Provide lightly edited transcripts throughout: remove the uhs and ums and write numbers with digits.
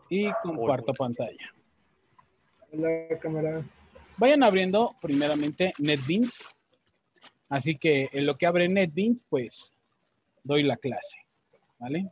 Y comparto pantalla. La cámara. Vayan abriendo primeramente NetBeans. Así que en lo que abre NetBeans, pues doy la clase, ¿vale?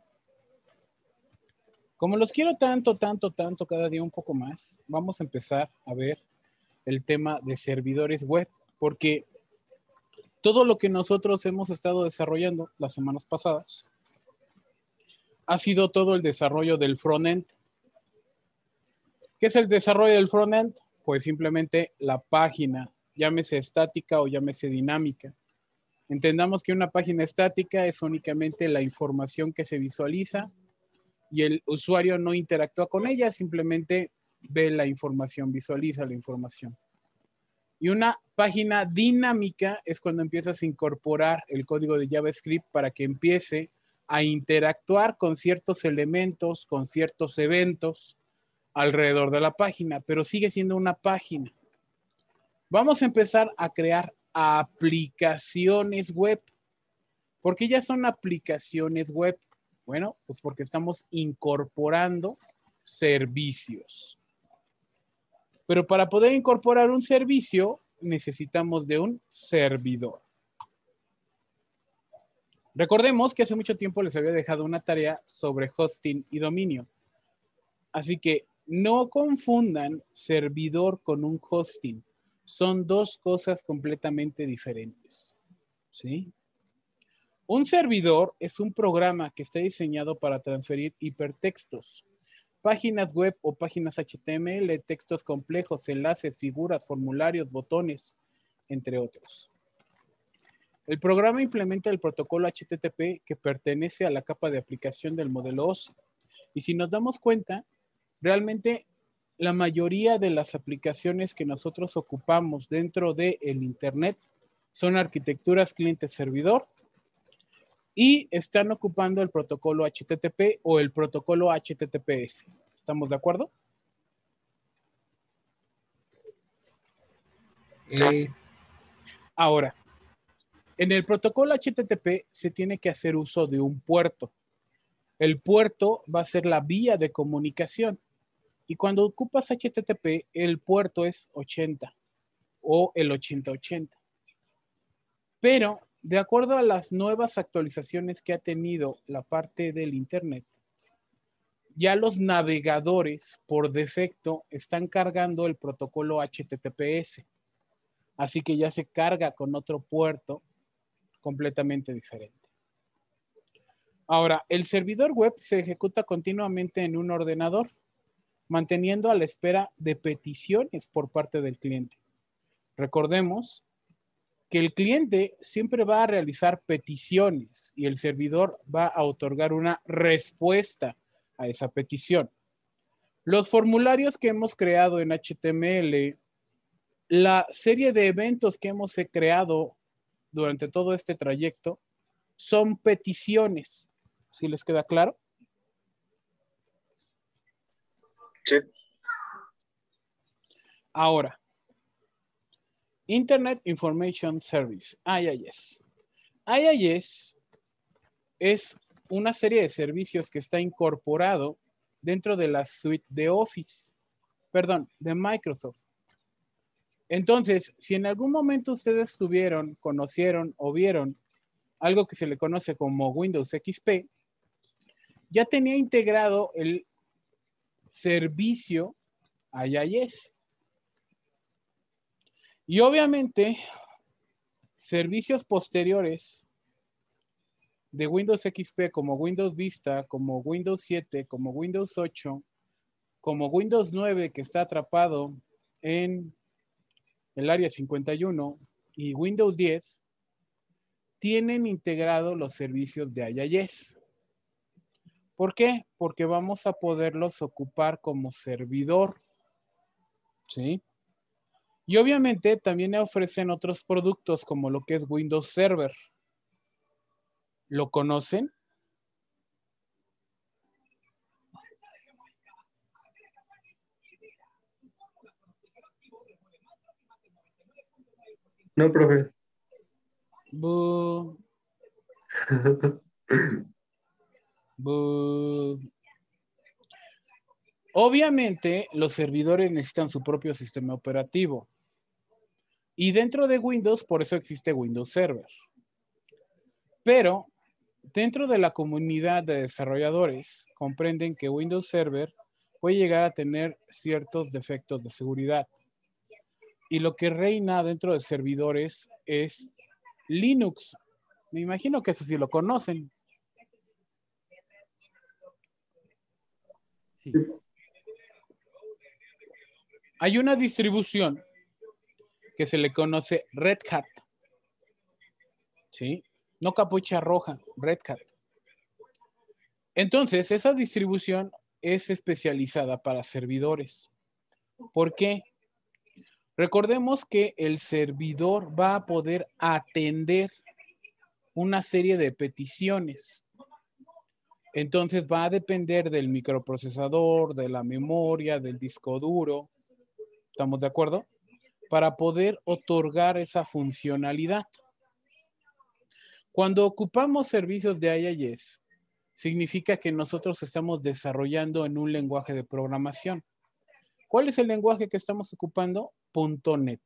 Como los quiero tanto, cada día un poco más, vamos a empezar a ver el tema de servidores web, porque todo lo que nosotros hemos estado desarrollando las semanas pasadas ha sido todo el desarrollo del frontend. ¿Qué es el desarrollo del frontend? Pues simplemente la página, llámese estática o llámese dinámica. Entendamos que una página estática es únicamente la información que se visualiza y el usuario no interactúa con ella, simplemente ve la información, visualiza la información. Y una página dinámica es cuando empiezas a incorporar el código de JavaScript para que empiece a interactuar con ciertos elementos, con ciertos eventos alrededor de la página, pero sigue siendo una página. Vamos a empezar a crear aplicaciones web. ¿Por qué ya son aplicaciones web? Bueno, pues porque estamos incorporando servicios. Pero para poder incorporar un servicio, necesitamos de un servidor. Recordemos que hace mucho tiempo les había dejado una tarea sobre hosting y dominio. Así que no confundan servidor con un hosting. Son dos cosas completamente diferentes. ¿Sí? Un servidor es un programa que está diseñado para transferir hipertextos, páginas web o páginas HTML, textos complejos, enlaces, figuras, formularios, botones, entre otros. El programa implementa el protocolo HTTP que pertenece a la capa de aplicación del modelo OSI. Y si nos damos cuenta, realmente la mayoría de las aplicaciones que nosotros ocupamos dentro del Internet son arquitecturas cliente-servidor y están ocupando el protocolo HTTP o el protocolo HTTPS. ¿Estamos de acuerdo? Ahora, en el protocolo HTTP se tiene que hacer uso de un puerto. El puerto va a ser la vía de comunicación. Y cuando ocupas HTTP, el puerto es 80 o el 8080. Pero, de acuerdo a las nuevas actualizaciones que ha tenido la parte del Internet, ya los navegadores por defecto están cargando el protocolo HTTPS. Así que ya se carga con otro puerto completamente diferente. Ahora, el servidor web se ejecuta continuamente en un ordenador, manteniendo a la espera de peticiones por parte del cliente. Recordemos que el cliente siempre va a realizar peticiones y el servidor va a otorgar una respuesta a esa petición. Los formularios que hemos creado en HTML, la serie de eventos que hemos creado durante todo este trayecto, son peticiones. ¿Sí les queda claro? Sí. Ahora, Internet Information Service, IIS. IIS es una serie de servicios que está incorporado dentro de la suite de Office, perdón, de Microsoft. Entonces, si en algún momento ustedes tuvieron, conocieron o vieron algo que se le conoce como Windows XP, ya tenía integrado el servicio IIS. Y obviamente, servicios posteriores de Windows XP como Windows Vista, como Windows 7, como Windows 8, como Windows 9 que está atrapado en el área 51 y Windows 10, tienen integrados los servicios de IIS. ¿Por qué? Porque vamos a poderlos ocupar como servidor. ¿Sí? Y obviamente también ofrecen otros productos como lo que es Windows Server. ¿Lo conocen? No, profe. Bu, bu. Obviamente, los servidores necesitan su propio sistema operativo. Y dentro de Windows, por eso existe Windows Server. Pero dentro de la comunidad de desarrolladores, comprenden que Windows Server puede llegar a tener ciertos defectos de seguridad. Y lo que reina dentro de servidores es Linux. Me imagino que eso sí lo conocen. Sí. Hay una distribución que se le conoce Red Hat. ¿Sí? No capucha roja, Red Hat. Entonces, esa distribución es especializada para servidores. ¿Por qué? Recordemos que el servidor va a poder atender una serie de peticiones. Entonces va a depender del microprocesador, de la memoria, del disco duro. ¿Estamos de acuerdo? Para poder otorgar esa funcionalidad. Cuando ocupamos servicios de IIS, significa que nosotros estamos desarrollando en un lenguaje de programación. ¿Cuál es el lenguaje que estamos ocupando? .NET.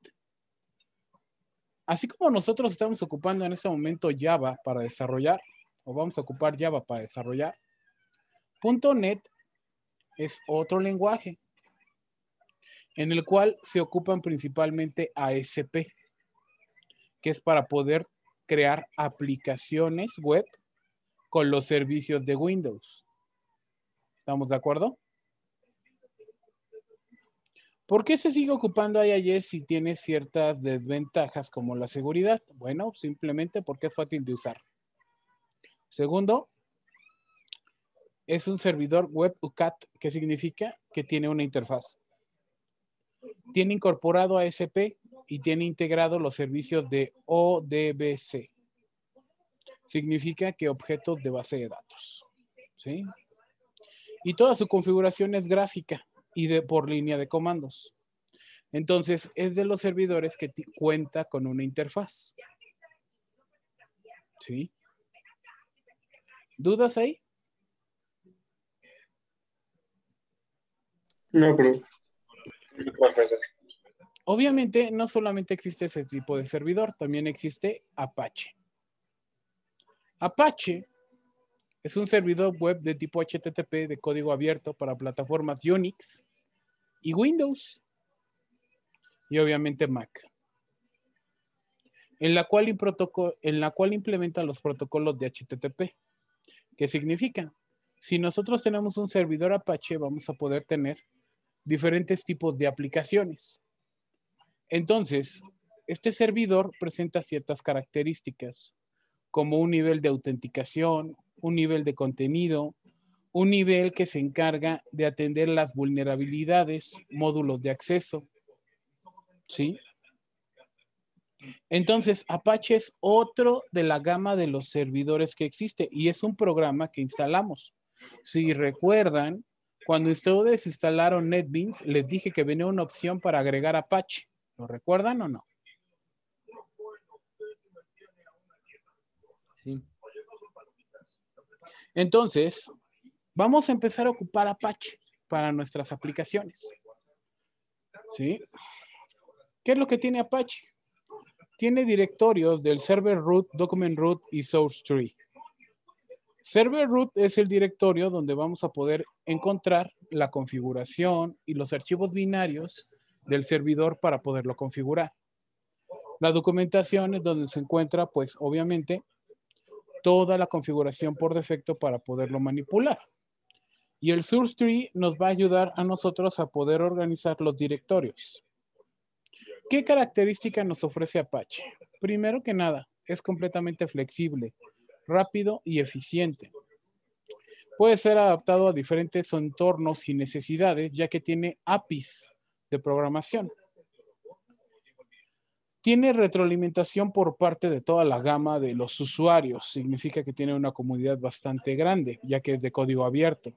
Así como nosotros estamos ocupando en este momento Java para desarrollar, o vamos a ocupar Java para desarrollar, .NET es otro lenguaje en el cual se ocupan principalmente ASP, que es para poder crear aplicaciones web con los servicios de Windows. ¿Estamos de acuerdo? ¿Por qué se sigue ocupando IIS si tiene ciertas desventajas como la seguridad? Bueno, simplemente porque es fácil de usar. Segundo, es un servidor web UCAT, que significa que tiene una interfaz. Tiene incorporado ASP y tiene integrado los servicios de ODBC. Significa que objetos de base de datos. ¿Sí? Y toda su configuración es gráfica y por línea de comandos. Entonces, es de los servidores que cuenta con una interfaz. ¿Sí? ¿Dudas ahí? No, profesor. Obviamente, no solamente existe ese tipo de servidor, también existe Apache. Apache es un servidor web de tipo HTTP de código abierto para plataformas Unix y Windows y obviamente Mac, en la cual implementa los protocolos de HTTP. ¿Qué significa? Si nosotros tenemos un servidor Apache, vamos a poder tener diferentes tipos de aplicaciones. Entonces, este servidor presenta ciertas características, como un nivel de autenticación, un nivel de contenido, un nivel que se encarga de atender las vulnerabilidades, módulos de acceso. ¿Sí? Entonces, Apache es otro de la gama de los servidores que existe y es un programa que instalamos. Si recuerdan, cuando ustedes instalaron NetBeans, les dije que venía una opción para agregar Apache. ¿Lo recuerdan o no? Sí. Entonces, vamos a empezar a ocupar Apache para nuestras aplicaciones. ¿Sí? ¿Qué es lo que tiene Apache? Tiene directorios del server root, document root y source tree. Server root es el directorio donde vamos a poder encontrar la configuración y los archivos binarios del servidor para poderlo configurar. La documentación es donde se encuentra, pues, obviamente, toda la configuración por defecto para poderlo manipular. Y el source tree nos va a ayudar a nosotros a poder organizar los directorios. ¿Qué característica nos ofrece Apache? Primero que nada, es completamente flexible, rápido y eficiente. Puede ser adaptado a diferentes entornos y necesidades, ya que tiene APIs de programación. Tiene retroalimentación por parte de toda la gama de los usuarios. Significa que tiene una comunidad bastante grande, ya que es de código abierto.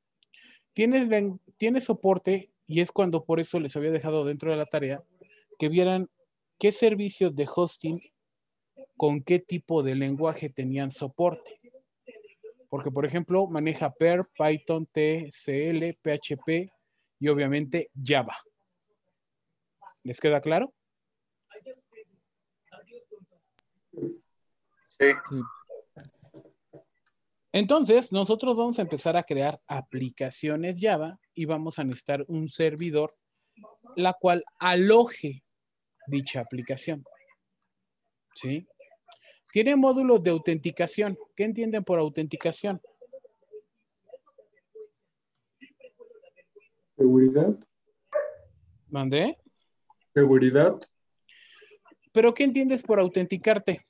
Tiene soporte, y es cuando por eso les había dejado dentro de la tarea, que vieran qué servicios de hosting con qué tipo de lenguaje tenían soporte. Porque, por ejemplo, maneja Perl, Python, TCL, PHP, y obviamente Java. ¿Les queda claro? Sí. Entonces, nosotros vamos a empezar a crear aplicaciones Java y vamos a necesitar un servidor, la cual aloje dicha aplicación. ¿Sí? Tiene módulos de autenticación. ¿Qué entienden por autenticación? Seguridad. ¿Mandé? Seguridad. ¿Pero qué entiendes por autenticarte?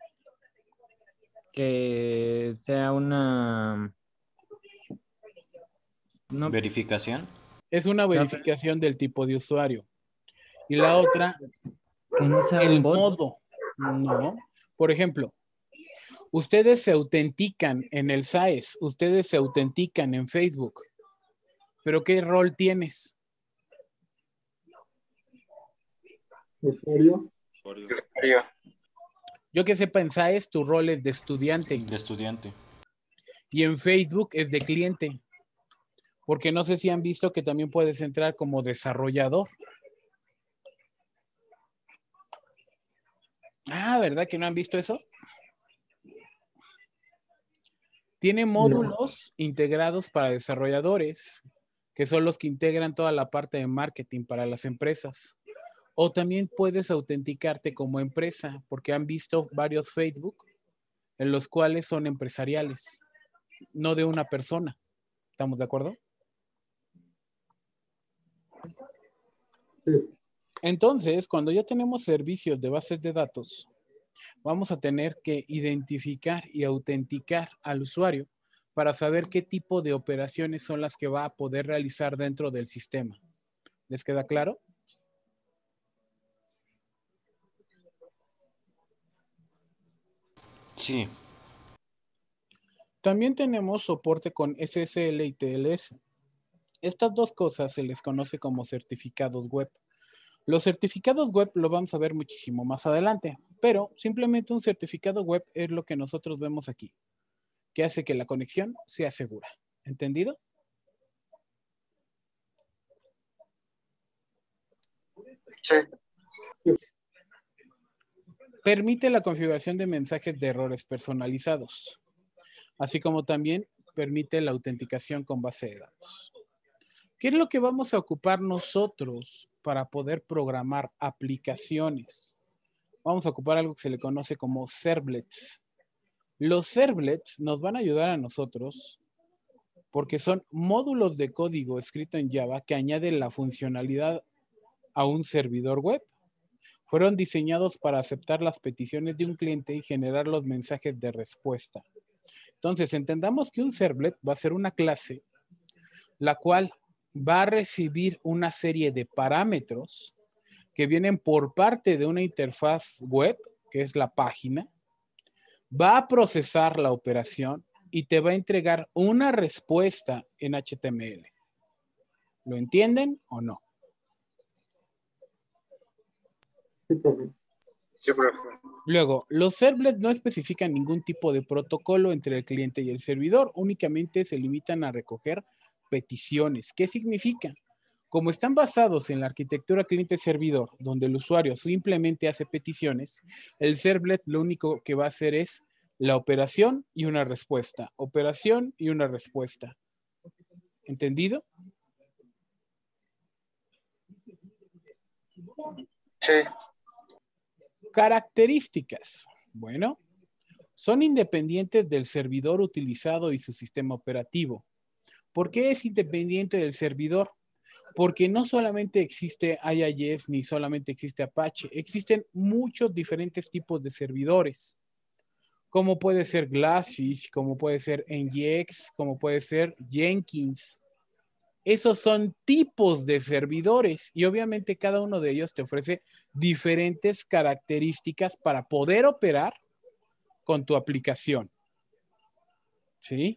Que sea una verificación. Es una verificación del tipo de usuario. Y la otra, que no sea el un bot. modo. No. Por ejemplo, ustedes se autentican en el SAES, ustedes se autentican en Facebook. ¿Pero qué rol tienes? Usuario. Usuario. Yo que sepa, en SAES tu rol es de estudiante De estudiante. y en Facebook es de cliente. Porque no sé si han visto que también puedes entrar como desarrollador. Ah, ¿verdad que no han visto eso? Tiene módulos integrados para desarrolladores, que son los que integran toda la parte de marketing para las empresas. O también puedes autenticarte como empresa, porque han visto varios Facebook en los cuales son empresariales, no de una persona. ¿Estamos de acuerdo? Sí. Entonces, cuando ya tenemos servicios de bases de datos, vamos a tener que identificar y autenticar al usuario para saber qué tipo de operaciones son las que va a poder realizar dentro del sistema. ¿Les queda claro? Sí. También tenemos soporte con SSL y TLS. Estas dos cosas se les conoce como certificados web. Los certificados web lo vamos a ver muchísimo más adelante, pero simplemente un certificado web es lo que nosotros vemos aquí, que hace que la conexión sea segura. ¿Entendido? Sí. Permite la configuración de mensajes de errores personalizados, así como también permite la autenticación con base de datos. ¿Qué es lo que vamos a ocupar nosotros para poder programar aplicaciones? Vamos a ocupar algo que se le conoce como servlets. Los servlets nos van a ayudar a nosotros porque son módulos de código escrito en Java que añaden la funcionalidad a un servidor web. Fueron diseñados para aceptar las peticiones de un cliente y generar los mensajes de respuesta. Entonces, entendamos que un servlet va a ser una clase la cual va a recibir una serie de parámetros que vienen por parte de una interfaz web, que es la página, va a procesar la operación y te va a entregar una respuesta en HTML. ¿Lo entienden o no? Sí, profe. Sí, profe. Luego, los servlets no especifican ningún tipo de protocolo entre el cliente y el servidor, únicamente se limitan a recoger peticiones. ¿Qué significa? Como están basados en la arquitectura cliente-servidor, donde el usuario simplemente hace peticiones, el servlet lo único que va a hacer es la operación y una respuesta. Operación y una respuesta. ¿Entendido? Sí. Características. Bueno, son independientes del servidor utilizado y su sistema operativo. ¿Por qué es independiente del servidor? Porque no solamente existe IIS ni solamente existe Apache, existen muchos diferentes tipos de servidores, como puede ser Glassfish, como puede ser NGX, como puede ser Jenkins. Esos son tipos de servidores y obviamente cada uno de ellos te ofrece diferentes características para poder operar con tu aplicación. ¿Sí?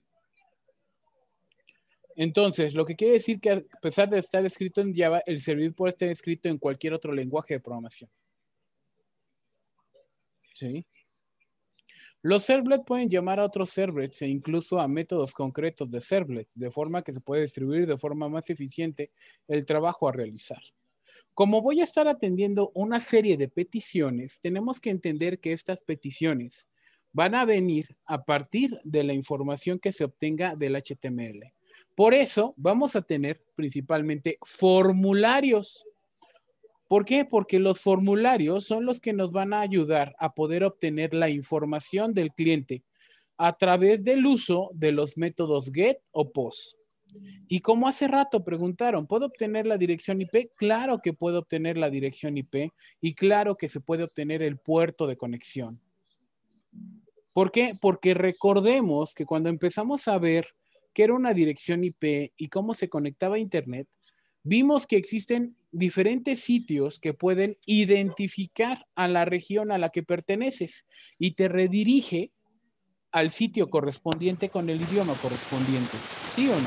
Entonces, lo que quiere decir que a pesar de estar escrito en Java, el servidor puede estar escrito en cualquier otro lenguaje de programación. ¿Sí? Los servlets pueden llamar a otros servlets e incluso a métodos concretos de servlet, de forma que se puede distribuir de forma más eficiente el trabajo a realizar. Como voy a estar atendiendo una serie de peticiones, tenemos que entender que estas peticiones van a venir a partir de la información que se obtenga del HTML. Por eso vamos a tener principalmente formularios. ¿Por qué? Porque los formularios son los que nos van a ayudar a poder obtener la información del cliente a través del uso de los métodos get o post. Y como hace rato preguntaron, ¿puedo obtener la dirección IP? Claro que puedo obtener la dirección IP y claro que se puede obtener el puerto de conexión. ¿Por qué? Porque recordemos que cuando empezamos a ver qué era una dirección IP y cómo se conectaba a Internet, vimos que existen diferentes sitios que pueden identificar a la región a la que perteneces y te redirige al sitio correspondiente con el idioma correspondiente. ¿Sí o no?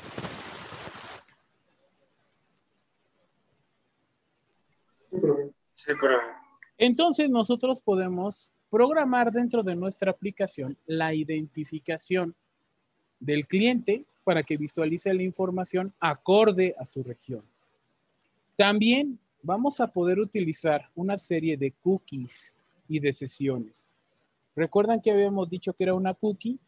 Sí, profe. Entonces nosotros podemos programar dentro de nuestra aplicación la identificación del cliente para que visualice la información acorde a su región. También vamos a poder utilizar una serie de cookies y de sesiones. ¿Recuerdan que habíamos dicho que era una cookie?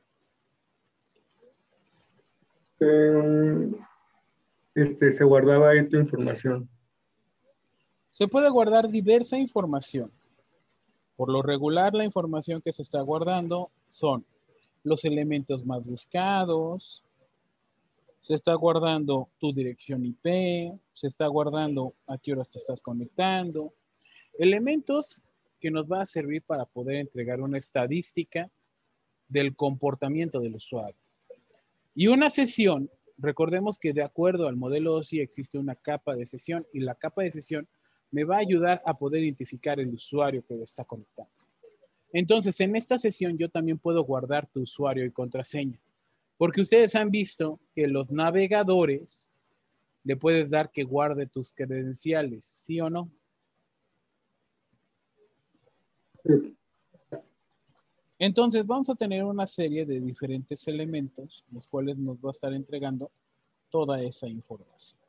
Se guardaba ahí tu información. Se puede guardar diversa información. Por lo regular, la información que se está guardando son los elementos más buscados, se está guardando tu dirección IP, se está guardando a qué horas te estás conectando, elementos que nos va a servir para poder entregar una estadística del comportamiento del usuario. Y una sesión, recordemos que de acuerdo al modelo OSI existe una capa de sesión y la capa de sesión me va a ayudar a poder identificar el usuario que está conectando. Entonces, en esta sesión yo también puedo guardar tu usuario y contraseña, porque ustedes han visto que los navegadores le puedes dar que guarde tus credenciales, ¿sí o no? Sí. Entonces, vamos a tener una serie de diferentes elementos, los cuales nos va a estar entregando toda esa información.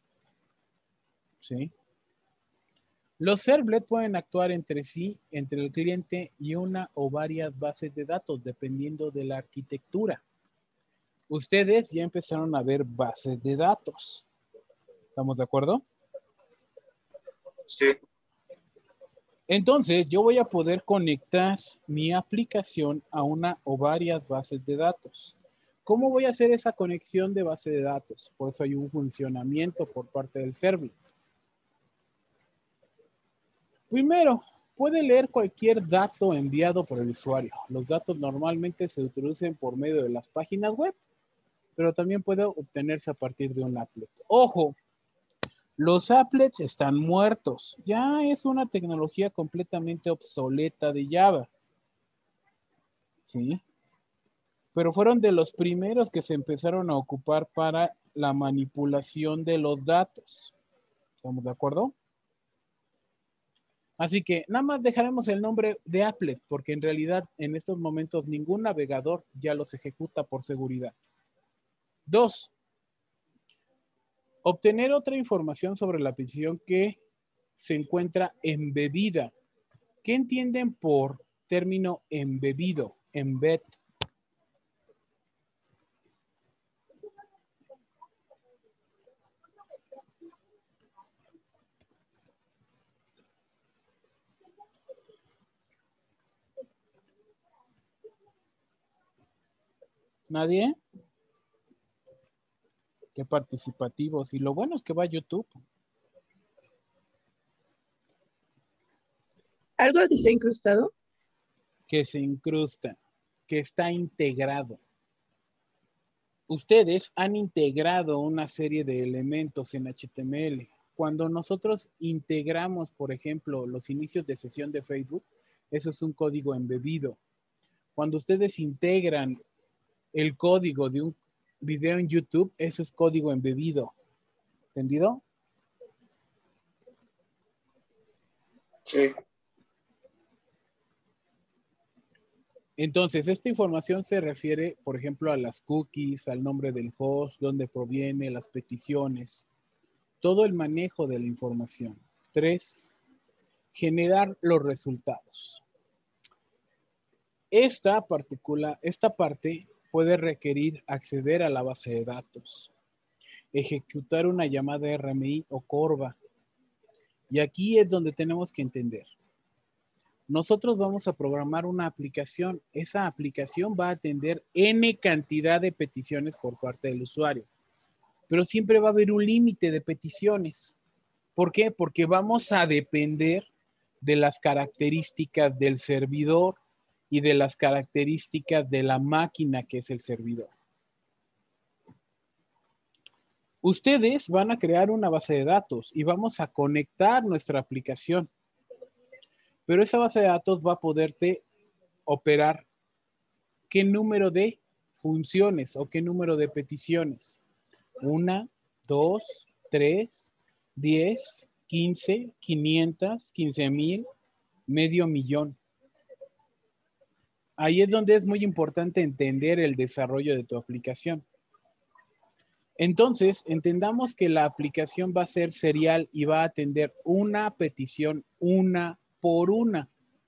¿Sí? Los servlets pueden actuar entre sí, entre el cliente y una o varias bases de datos, dependiendo de la arquitectura. Ustedes ya empezaron a ver bases de datos. ¿Estamos de acuerdo? Sí. Entonces, yo voy a poder conectar mi aplicación a una o varias bases de datos. ¿Cómo voy a hacer esa conexión de base de datos? Por eso hay un funcionamiento por parte del servlet. Primero, puede leer cualquier dato enviado por el usuario. Los datos normalmente se introducen por medio de las páginas web, pero también puede obtenerse a partir de un applet. ¡Ojo! Los applets están muertos. Ya es una tecnología completamente obsoleta de Java. ¿Sí? Pero fueron de los primeros que se empezaron a ocupar para la manipulación de los datos. ¿Estamos de acuerdo? Así que nada más dejaremos el nombre de applet, porque en realidad en estos momentos ningún navegador ya los ejecuta por seguridad. 2. Obtener otra información sobre la petición que se encuentra embebida. ¿Qué entienden por término embebido? Embed. ¿Nadie? Qué participativos. Y lo bueno es que va a YouTube. ¿Algo que se ha incrustado? Que se incrusta, que está integrado. Ustedes han integrado una serie de elementos en HTML. Cuando nosotros integramos, por ejemplo, los inicios de sesión de Facebook, eso es un código embebido. Cuando ustedes integran el código de un video en YouTube, eso es código embebido. ¿Entendido? Sí. Entonces, esta información se refiere, por ejemplo, a las cookies, al nombre del host, dónde proviene, las peticiones, todo el manejo de la información. 3, generar los resultados. Esta parte puede requerir acceder a la base de datos, ejecutar una llamada RMI o CORBA. Y aquí es donde tenemos que entender. Nosotros vamos a programar una aplicación. Esa aplicación va a atender N cantidad de peticiones por parte del usuario. Pero siempre va a haber un límite de peticiones. ¿Por qué? Porque vamos a depender de las características del servidor y de las características de la máquina que es el servidor. Ustedes van a crear una base de datos y vamos a conectar nuestra aplicación. Pero esa base de datos va a poderte operar qué número de funciones o qué número de peticiones. 1, 2, 3, 10, 15, 500, 15,000, medio millón. Ahí es donde es muy importante entender el desarrollo de tu aplicación. Entonces, entendamos que la aplicación va a ser serial y va a atender una petición una por una.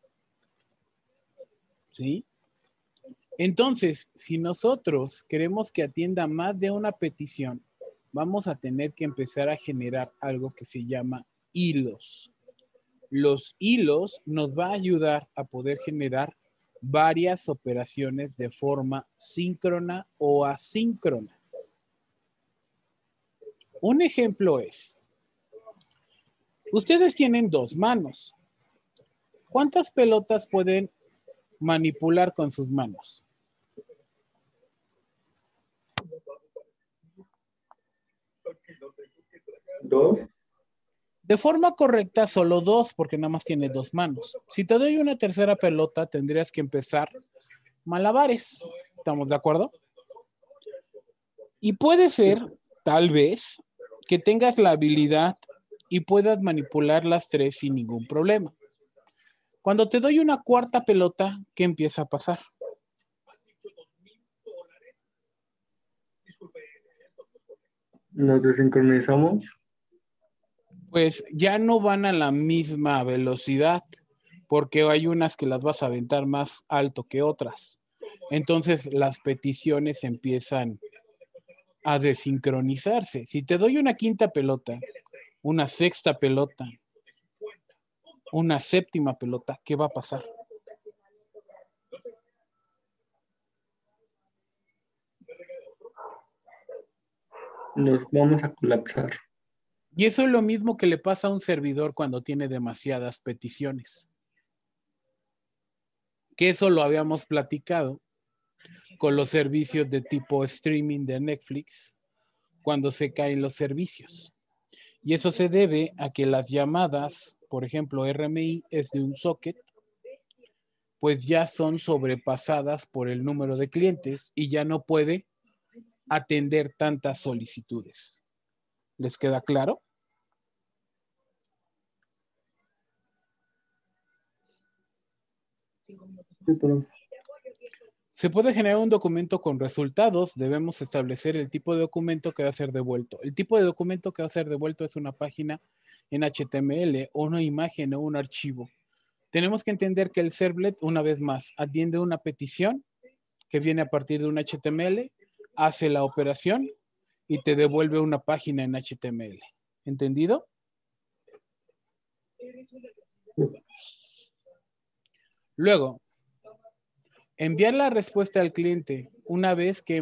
¿Sí? Entonces, si nosotros queremos que atienda más de una petición, vamos a tener que empezar a generar algo que se llama hilos. Los hilos nos va a ayudar a poder generar varias operaciones de forma síncrona o asíncrona. Un ejemplo es, ustedes tienen 2 manos. ¿Cuántas pelotas pueden manipular con sus manos? 2. De forma correcta, solo 2, porque nada más tiene 2 manos. Si te doy una tercera pelota, tendrías que empezar malabares. ¿Estamos de acuerdo? Y puede ser, tal vez, que tengas la habilidad y puedas manipular las 3 sin ningún problema. Cuando te doy una cuarta pelota, ¿qué empieza a pasar? Nos desincronizamos. Pues ya no van a la misma velocidad, porque hay unas que las vas a aventar más alto que otras. Entonces las peticiones empiezan a desincronizarse. Si te doy una quinta pelota, una sexta pelota, una séptima pelota, ¿qué va a pasar? Nos vamos a colapsar. Y eso es lo mismo que le pasa a un servidor cuando tiene demasiadas peticiones. Que eso lo habíamos platicado con los servicios de tipo streaming de Netflix cuando se caen los servicios. Y eso se debe a que las llamadas, por ejemplo, RMI es de un socket, pues ya son sobrepasadas por el número de clientes y ya no puede atender tantas solicitudes. ¿Les queda claro? Sí, pero Se puede generar un documento con resultados. Debemos establecer el tipo de documento que va a ser devuelto. El tipo de documento que va a ser devuelto es una página en HTML o una imagen o un archivo. Tenemos que entender que el servlet, una vez más, atiende una petición que viene a partir de un HTML, hace la operación y te devuelve una página en HTML. ¿Entendido? Luego, enviar la respuesta al cliente una vez que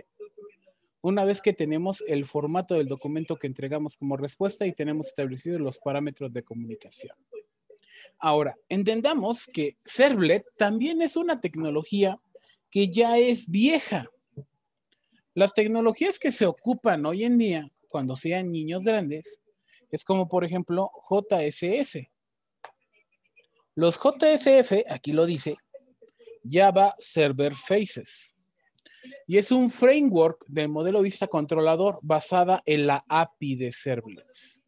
tenemos el formato del documento que entregamos como respuesta y tenemos establecidos los parámetros de comunicación. Ahora, entendamos que Servlet también es una tecnología que ya es vieja. Las tecnologías que se ocupan hoy en día, cuando sean niños grandes, es como por ejemplo JSF. Los JSF, aquí lo dice, Java Server Faces. Y es un framework del modelo vista controlador basada en la API de Servlets.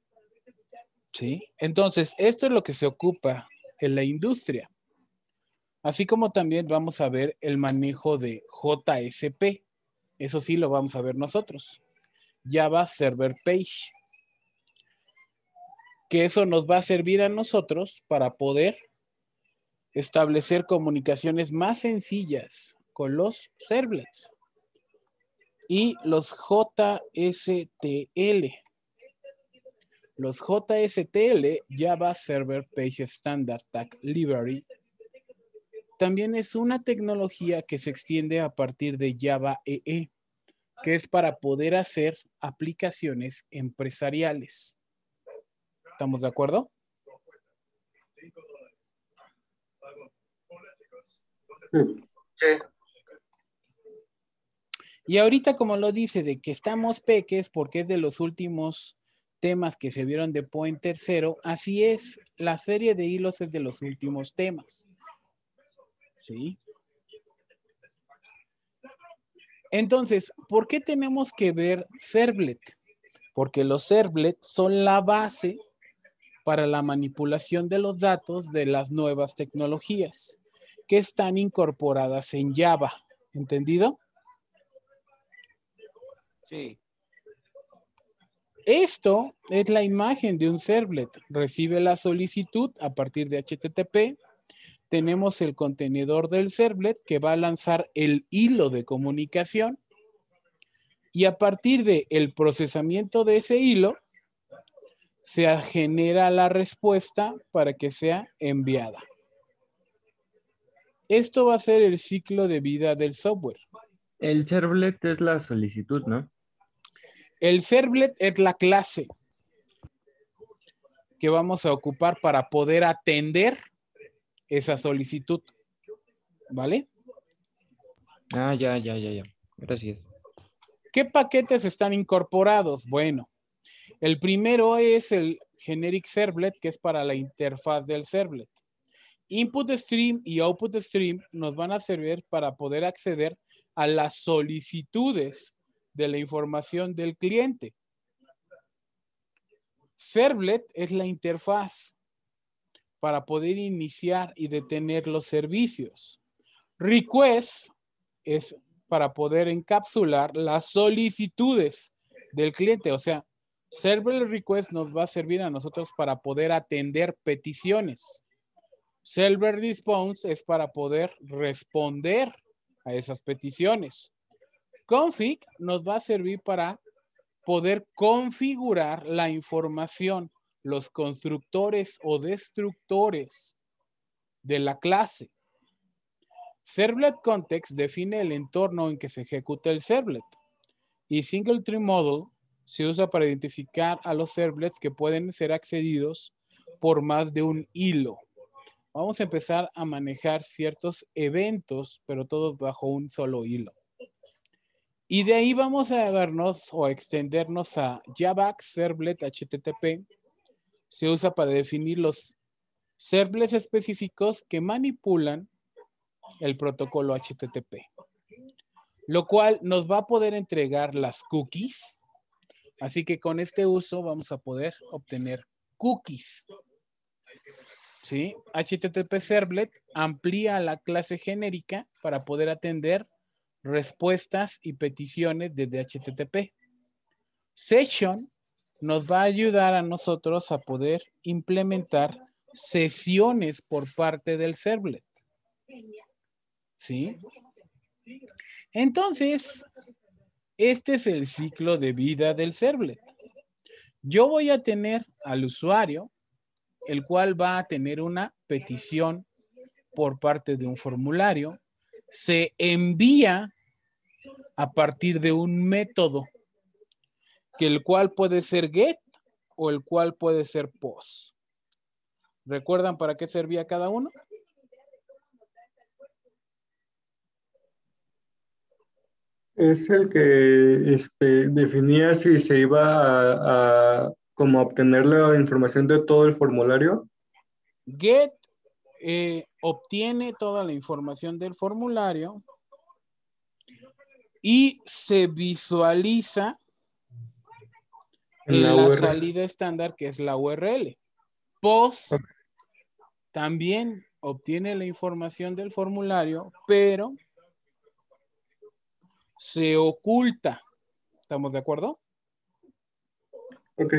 ¿Sí? Entonces, esto es lo que se ocupa en la industria. Así como también vamos a ver el manejo de JSP. Eso sí lo vamos a ver nosotros. Java Server Page. Que eso nos va a servir a nosotros para poder establecer comunicaciones más sencillas con los servlets. Y los JSTL. Los JSTL, Java Server Page Standard Tag Library, también es una tecnología que se extiende a partir de Java EE, que es para poder hacer aplicaciones empresariales. ¿Estamos de acuerdo? Sí. Y ahorita, como lo dice, de que estamos peques porque es de los últimos temas que se vieron de Pointer 0, así es, la serie de hilos es de los últimos temas. ¿Sí? Entonces, ¿por qué tenemos que ver servlet? Porque los servlets son la base para la manipulación de los datos de las nuevas tecnologías que están incorporadas en Java. ¿Entendido? Sí. Esto es la imagen de un servlet. Recibe la solicitud a partir de HTTP. Tenemos el contenedor del servlet que va a lanzar el hilo de comunicación. Y a partir del procesamiento de ese hilo, se genera la respuesta para que sea enviada. Esto va a ser el ciclo de vida del software. El servlet es la solicitud, ¿no? El servlet es la clase que vamos a ocupar para poder atender esa solicitud. ¿Vale? Ah, ya. Gracias. ¿Qué paquetes están incorporados? Bueno, el primero es el generic servlet, que es para la interfaz del servlet. Input stream y output stream nos van a servir para poder acceder a las solicitudes de la información del cliente. Servlet es la interfaz para poder iniciar y detener los servicios. Request es para poder encapsular las solicitudes del cliente. O sea, servlet request nos va a servir a nosotros para poder atender peticiones. Server response es para poder responder a esas peticiones. Config nos va a servir para poder configurar la información, los constructores o destructores de la clase. Servlet context define el entorno en que se ejecuta el servlet. Y single tree model se usa para identificar a los servlets que pueden ser accedidos por más de un hilo. Vamos a empezar a manejar ciertos eventos, pero todos bajo un solo hilo. Y de ahí vamos a vernos o a extendernos a JAVAX Servlet HTTP. Se usa para definir los servlets específicos que manipulan el protocolo HTTP. Lo cual nos va a poder entregar las cookies. Así que con este uso vamos a poder obtener cookies. ¿Sí? HTTP Servlet amplía la clase genérica para poder atender respuestas y peticiones desde HTTP. Session nos va a ayudar a nosotros a poder implementar sesiones por parte del servlet. ¿Sí? Entonces, este es el ciclo de vida del servlet. Yo voy a tener al usuario, el cual va a tener una petición por parte de un formulario. Se envía a partir de un método, que el cual puede ser get o el cual puede ser post. ¿Recuerdan para qué servía cada uno? Es el que definía si se iba a como obtener la información de todo el formulario. Get obtiene toda la información del formulario y se visualiza en la URL. salida estándar, que es la URL. Post también obtiene la información del formulario, pero se oculta. ¿Estamos de acuerdo? Ok.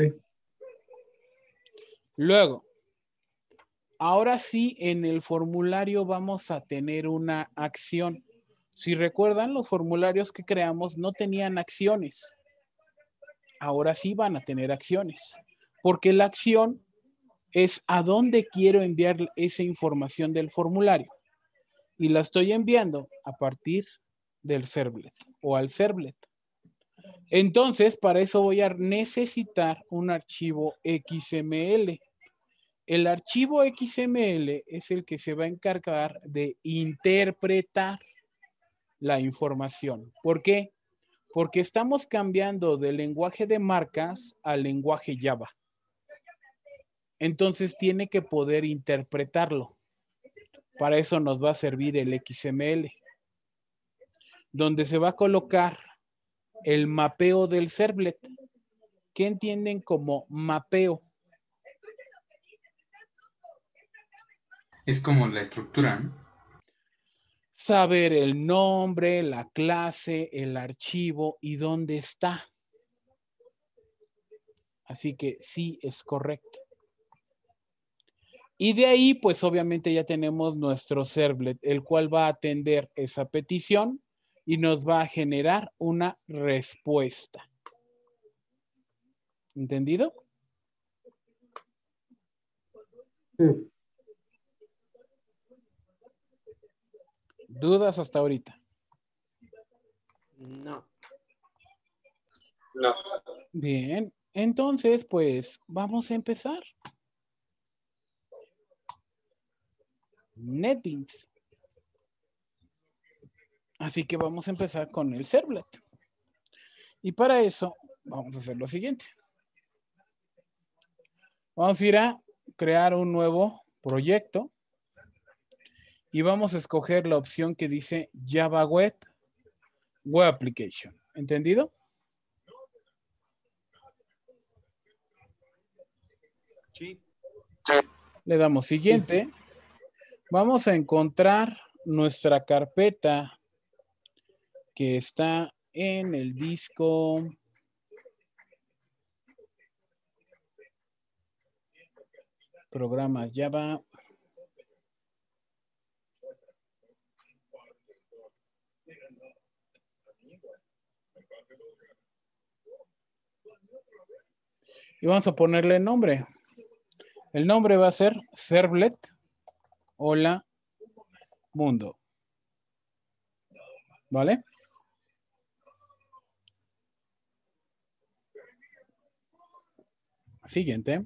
Luego, ahora sí, en el formulario vamos a tener una acción. Si recuerdan, los formularios que creamos no tenían acciones. Ahora sí van a tener acciones, porque la acción es a dónde quiero enviar esa información del formulario. Y la estoy enviando a partir del servlet o al servlet. Entonces, para eso voy a necesitar un archivo XML. El archivo XML es el que se va a encargar de interpretar la información. ¿Por qué? Porque estamos cambiando del lenguaje de marcas al lenguaje Java. Entonces tiene que poder interpretarlo. Para eso nos va a servir el XML, donde se va a colocar el mapeo del servlet. ¿Qué entienden como mapeo? Es como la estructura, ¿no? Saber el nombre, la clase, el archivo y dónde está. Así que sí, es correcto. Y de ahí, pues obviamente ya tenemos nuestro servlet, el cual va a atender esa petición y nos va a generar una respuesta. ¿Entendido? Sí. ¿Dudas hasta ahorita? No. No. Bien, entonces pues vamos a empezar. NetBeans. Así que vamos a empezar con el servlet. Y para eso vamos a hacer lo siguiente. Vamos a ir a crear un nuevo proyecto y vamos a escoger la opción que dice Java Web Application. ¿Entendido? Sí. Le damos siguiente. Vamos a encontrar nuestra carpeta que está en el disco programas Java. Y vamos a ponerle nombre. El nombre va a ser Servlet Hola Mundo. ¿Vale? Siguiente.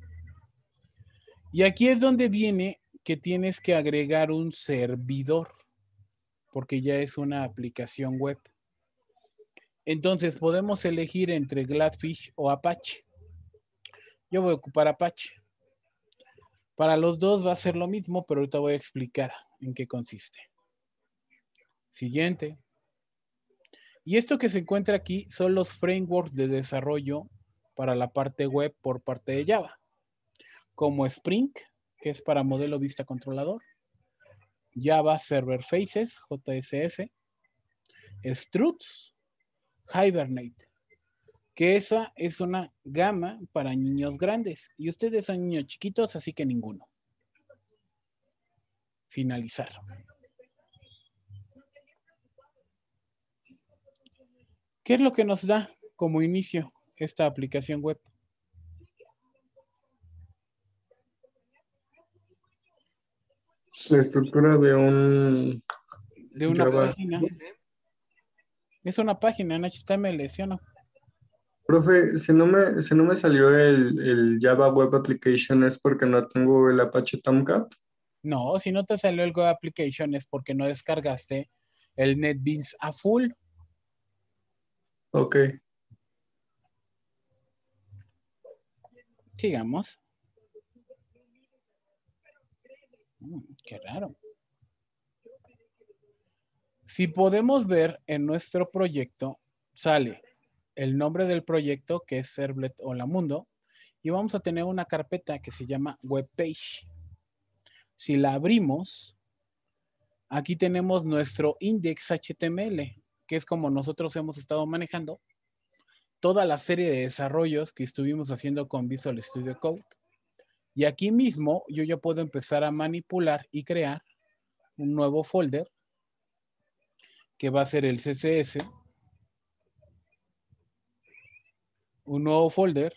Y aquí es donde viene que tienes que agregar un servidor, porque ya es una aplicación web. Entonces podemos elegir entre Gladfish o Apache. Yo voy a ocupar Apache. Para los dos va a ser lo mismo, pero ahorita voy a explicar en qué consiste. Siguiente. Y esto que se encuentra aquí son los frameworks de desarrollo para la parte web por parte de Java, como Spring, que es para modelo vista controlador, Java Server Faces, JSF, Struts, Hibernate, que esa es una gama para niños grandes. Y ustedes son niños chiquitos, así que ninguno. Finalizar. ¿Qué es lo que nos da como inicio esta aplicación web? La estructura de un De una Java. página. Es una página en HTML, ¿sí o no? Profe, si no me salió el Java Web Application es porque no tengo el Apache Tomcat. No, si no te salió el Web Application es porque no descargaste el NetBeans a full. Ok. Sigamos. Qué raro. Si podemos ver en nuestro proyecto, sale el nombre del proyecto, que es Servlet Hola Mundo, y vamos a tener una carpeta que se llama Web Page. Si la abrimos, aquí tenemos nuestro index.html, que es como nosotros hemos estado manejando toda la serie de desarrollos que estuvimos haciendo con Visual Studio Code. Y aquí mismo yo ya puedo empezar a manipular y crear un nuevo folder que va a ser el CSS, un nuevo folder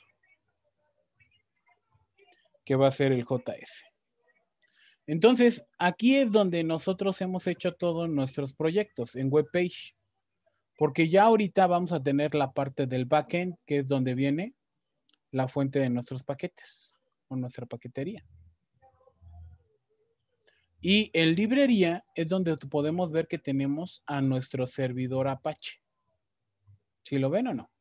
que va a ser el JS. Entonces, aquí es donde nosotros hemos hecho todos nuestros proyectos en webpage, porque ya ahorita vamos a tener la parte del backend, que es donde viene la fuente de nuestros paquetes o nuestra paquetería. Y en librería es donde podemos ver que tenemos a nuestro servidor Apache. ¿Sí lo ven o no?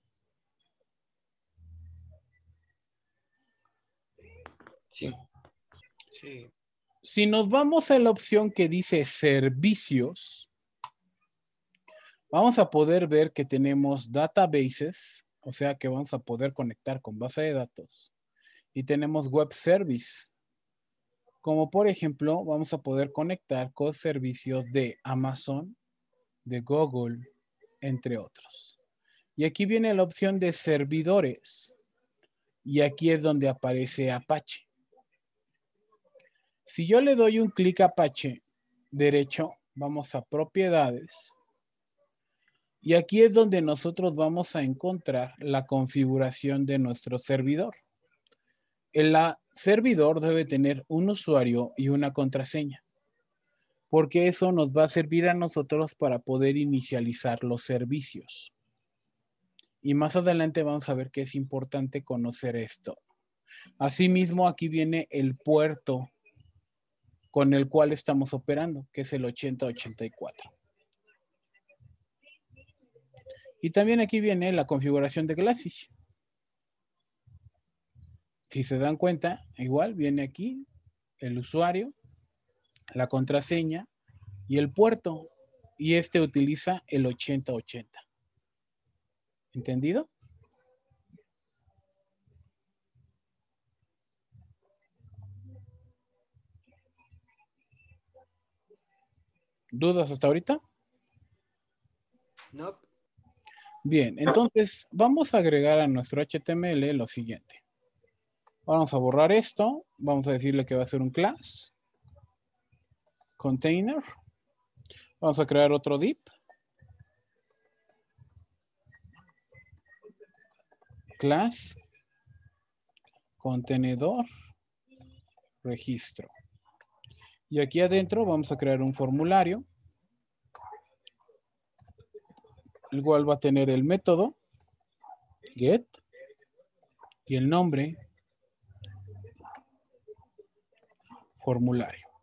Sí. Sí. Si nos vamos a la opción que dice servicios, vamos a poder ver que tenemos databases, o sea que vamos a poder conectar con base de datos. Y tenemos web service. Como por ejemplo, vamos a poder conectar con servicios de Amazon, de Google, entre otros. Y aquí viene la opción de servidores. Y aquí es donde aparece Apache. Si yo le doy un clic a Apache derecho, vamos a propiedades. Y aquí es donde nosotros vamos a encontrar la configuración de nuestro servidor. El servidor debe tener un usuario y una contraseña, porque eso nos va a servir a nosotros para poder inicializar los servicios. Y más adelante vamos a ver que es importante conocer esto. Asimismo, aquí viene el puerto con el cual estamos operando, que es el 8084. Y también aquí viene la configuración de Glassfish. Si se dan cuenta, igual viene aquí el usuario, la contraseña y el puerto. Y este utiliza el 8080. ¿Entendido? ¿Dudas hasta ahorita? No. Bien, entonces vamos a agregar a nuestro HTML lo siguiente. Vamos a borrar esto. Vamos a decirle que va a ser un class. Container. Vamos a crear otro div. Class. Contenedor. Registro. Y aquí adentro vamos a crear un formulario. El cual va a tener el método get y el nombre formulario.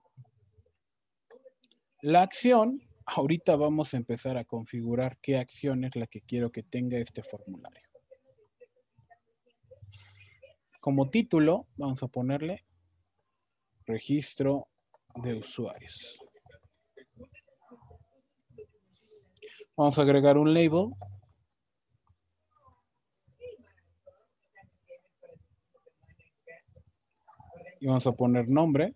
La acción, ahorita vamos a empezar a configurar qué acción es la que quiero que tenga este formulario. Como título vamos a ponerle registro de usuarios. Vamos a agregar un label. Y vamos a poner nombre.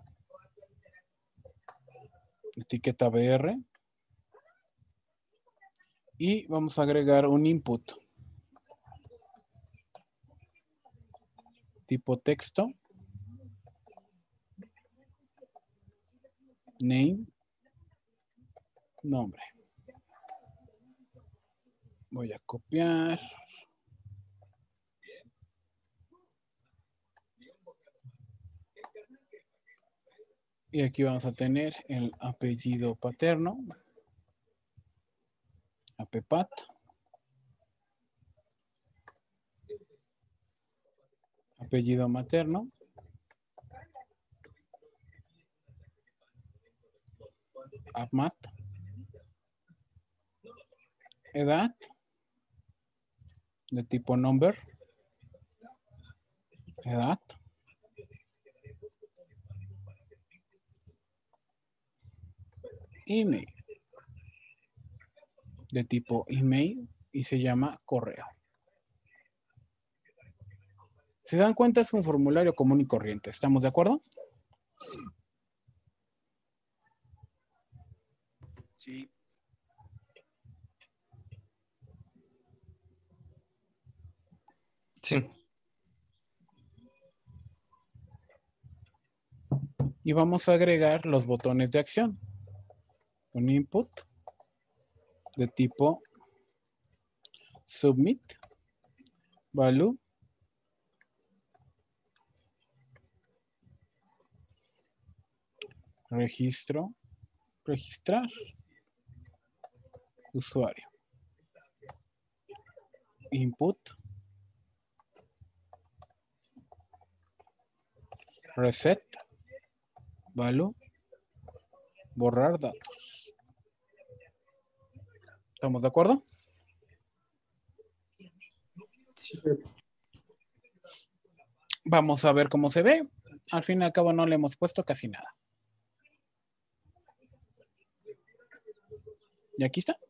Etiqueta BR. Y vamos a agregar un input. Tipo texto. Name. Nombre. Voy a copiar. Y aquí vamos a tener el apellido paterno. Apepat. Apellido materno. Apmat. Edad. De tipo number. Edad. Email. De tipo email y se llama correo. ¿Se dan cuenta? Es un formulario común y corriente. ¿Estamos de acuerdo? Sí. Sí. Y vamos a agregar los botones de acción. Un input de tipo submit, value, registro, registrar, usuario, input, reset, value, borrar datos. ¿Estamos de acuerdo? Vamos a ver cómo se ve. Al fin y al cabo no le hemos puesto casi nada. Y aquí está.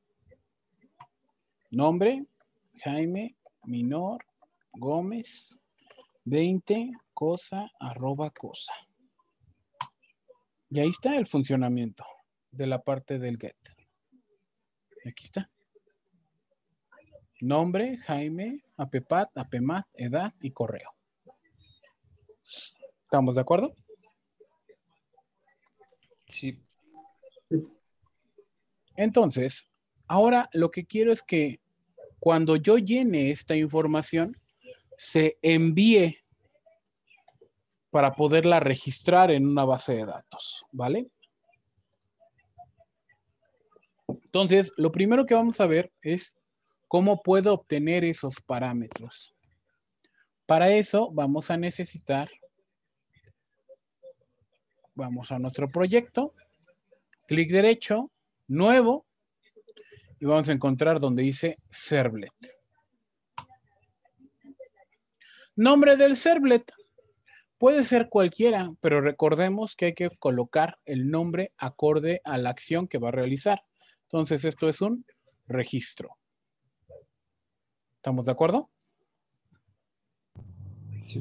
Nombre, Jaime Minor Gómez, 20, cosa, arroba cosa. Y ahí está el funcionamiento de la parte del get. Aquí está. Nombre, Jaime, APPAT, APMAT, edad y correo. ¿Estamos de acuerdo? Sí. Entonces, ahora lo que quiero es que cuando yo llene esta información, se envíe para poderla registrar en una base de datos, ¿vale? Entonces, lo primero que vamos a ver es cómo puedo obtener esos parámetros. Para eso vamos a necesitar, vamos a nuestro proyecto, clic derecho, nuevo, y vamos a encontrar donde dice servlet. Nombre del servlet. Puede ser cualquiera, pero recordemos que hay que colocar el nombre acorde a la acción que va a realizar. Entonces, esto es un registro. ¿Estamos de acuerdo? Sí.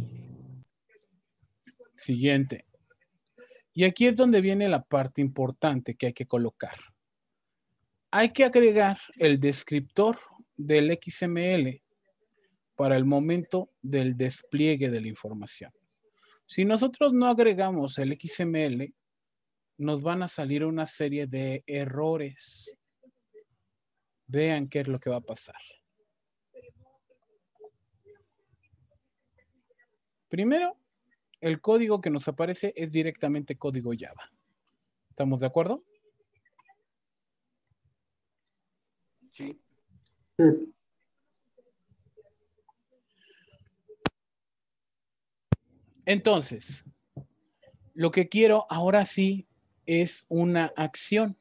Siguiente. Y aquí es donde viene la parte importante que hay que colocar. Hay que agregar el descriptor del XML para el momento del despliegue de la información. Si nosotros no agregamos el XML, nos van a salir una serie de errores. Vean qué es lo que va a pasar. Primero, el código que nos aparece es directamente código Java. ¿Estamos de acuerdo? Sí. Entonces, lo que quiero ahora sí es una acción.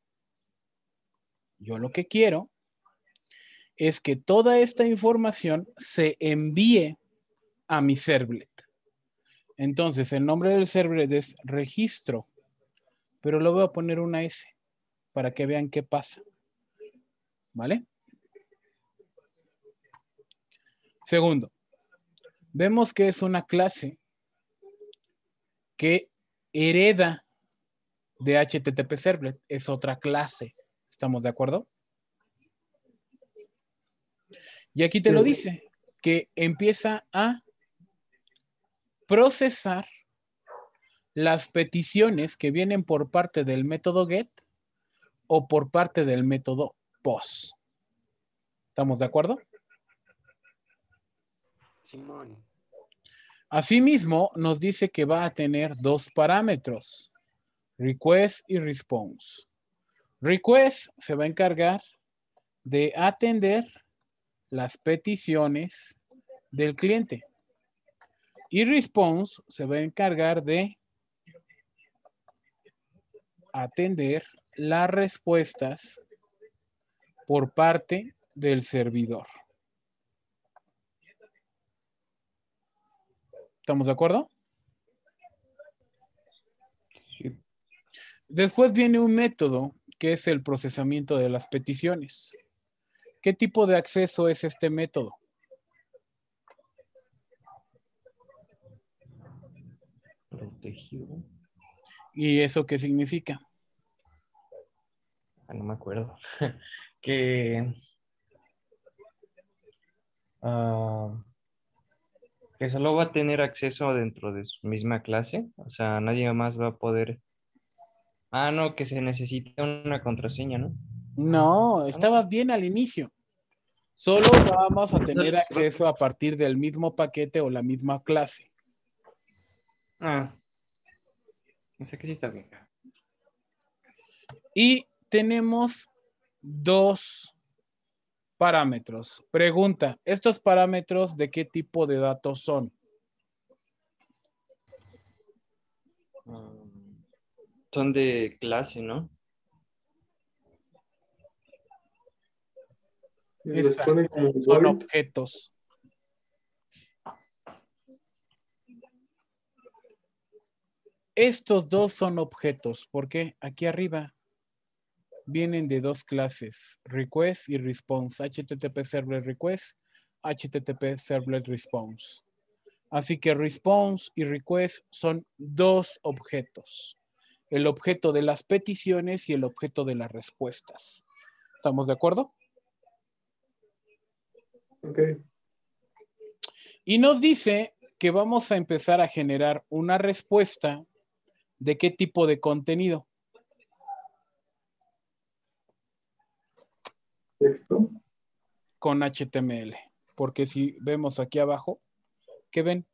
Yo lo que quiero es que toda esta información se envíe a mi servlet. Entonces, el nombre del servlet es registro, pero le voy a poner una S para que vean qué pasa. ¿Vale? Segundo, vemos que es una clase que hereda de HTTP Servlet. Es otra clase. ¿Estamos de acuerdo? Y aquí te lo dice, que empieza a procesar las peticiones que vienen por parte del método get o por parte del método post. ¿Estamos de acuerdo? Simón. Asimismo, nos dice que va a tener dos parámetros, request y response. Request se va a encargar de atender las peticiones del cliente y response se va a encargar de atender las respuestas por parte del servidor. ¿Estamos de acuerdo? Sí. Después viene un método que es el procesamiento de las peticiones. ¿Qué tipo de acceso es este método? Protegido. ¿Y eso qué significa? No me acuerdo. Que, ah, que solo va a tener acceso dentro de su misma clase. O sea, nadie más va a poder. Ah, no, que se necesita una contraseña, ¿no? No, Ah, no. estabas bien al inicio. Solo vamos a tener acceso a partir del mismo paquete o la misma clase. Ah, no sé que sí está bien. Y tenemos dos parámetros. Pregunta, ¿estos parámetros de qué tipo de datos son? Son de clase, ¿no? Y los pone como Son void. objetos. Estos dos son objetos, porque aquí arriba vienen de dos clases, request y response, HTTP Servlet Request, HTTP Servlet Response. Así que response y request son dos objetos, el objeto de las peticiones y el objeto de las respuestas. ¿Estamos de acuerdo? Ok. Y nos dice que vamos a empezar a generar una respuesta de qué tipo de contenido. Texto. Con HTML. Porque si vemos aquí abajo, ¿qué ven?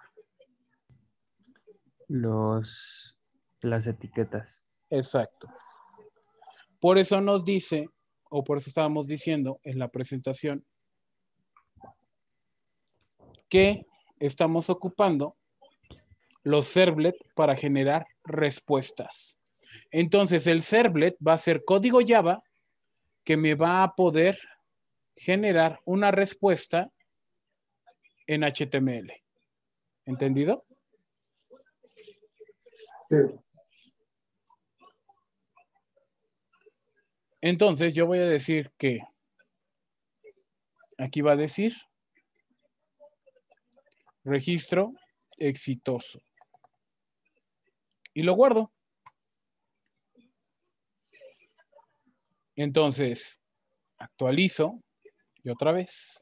Las etiquetas. Exacto. Por eso nos dice, o por eso estábamos diciendo en la presentación, que estamos ocupando los servlet para generar respuestas. Entonces el servlet va a ser código Java que me va a poder generar una respuesta en HTML. ¿Entendido? Sí. Entonces yo voy a decir que aquí va a decir registro exitoso. Y lo guardo. Entonces, actualizo y otra vez.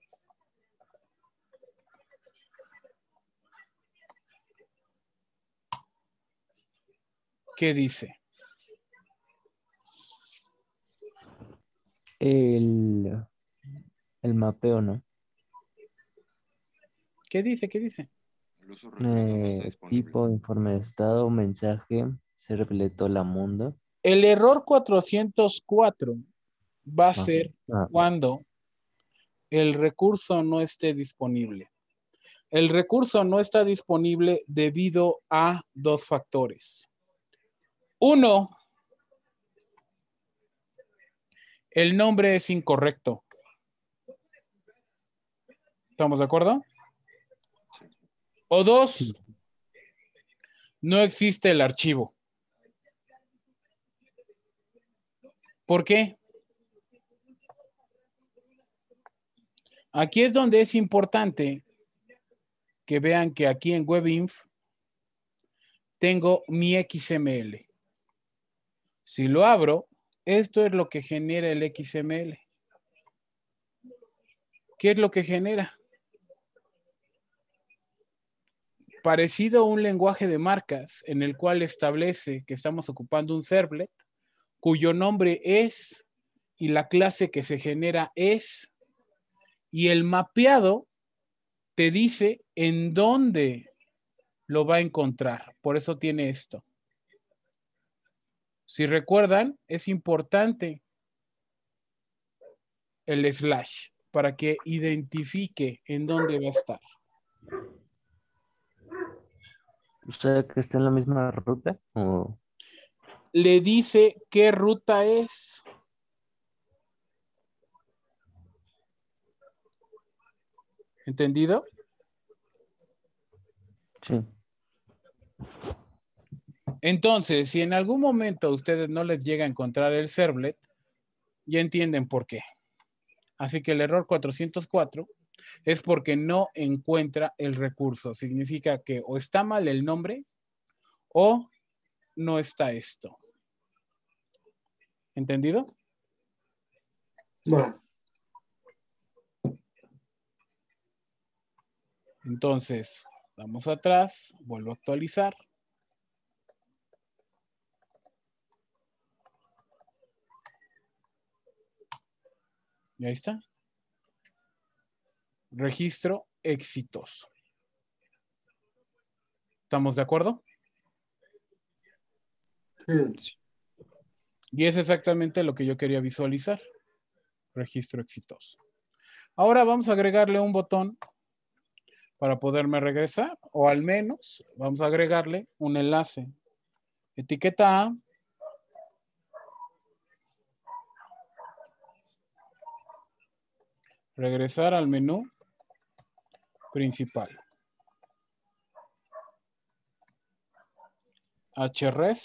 ¿Qué dice? El mapeo, ¿no? ¿Qué dice? ¿Qué dice? El uso requerido no está disponible. Tipo, informe de estado, mensaje, servlet hola mundo. El error 404 va a ser Ah, cuando el recurso no esté disponible. El recurso no está disponible debido a dos factores. Uno, el nombre es incorrecto. ¿Estamos de acuerdo? O dos, sí. no existe el archivo. ¿Por qué? Aquí es donde es importante que vean que aquí en WebInf tengo mi XML. Si lo abro, esto es lo que genera el XML. ¿Qué es lo que genera? Parecido a un lenguaje de marcas en el cual establece que estamos ocupando un servlet cuyo nombre es y la clase que se genera es, y el mapeado te dice en dónde lo va a encontrar. Por eso tiene esto. Si recuerdan, es importante el slash para que identifique en dónde va a estar. ¿Usted que está en la misma ruta? ¿O Le dice qué ruta es. ¿Entendido? sí? Entonces, si en algún momento a ustedes no les llega a encontrar el servlet, ya entienden por qué. Así que el error 404 es porque no encuentra el recurso. Significa que o está mal el nombre o no está esto. ¿Entendido? Bueno, Entonces, vamos atrás, vuelvo a actualizar. Y ahí está. Registro exitoso. ¿Estamos de acuerdo? sí. Y es exactamente lo que yo quería visualizar. Registro exitoso. Ahora vamos a agregarle un botón para poderme regresar, o al menos vamos a agregarle un enlace. Etiqueta A. Regresar al menú principal. href.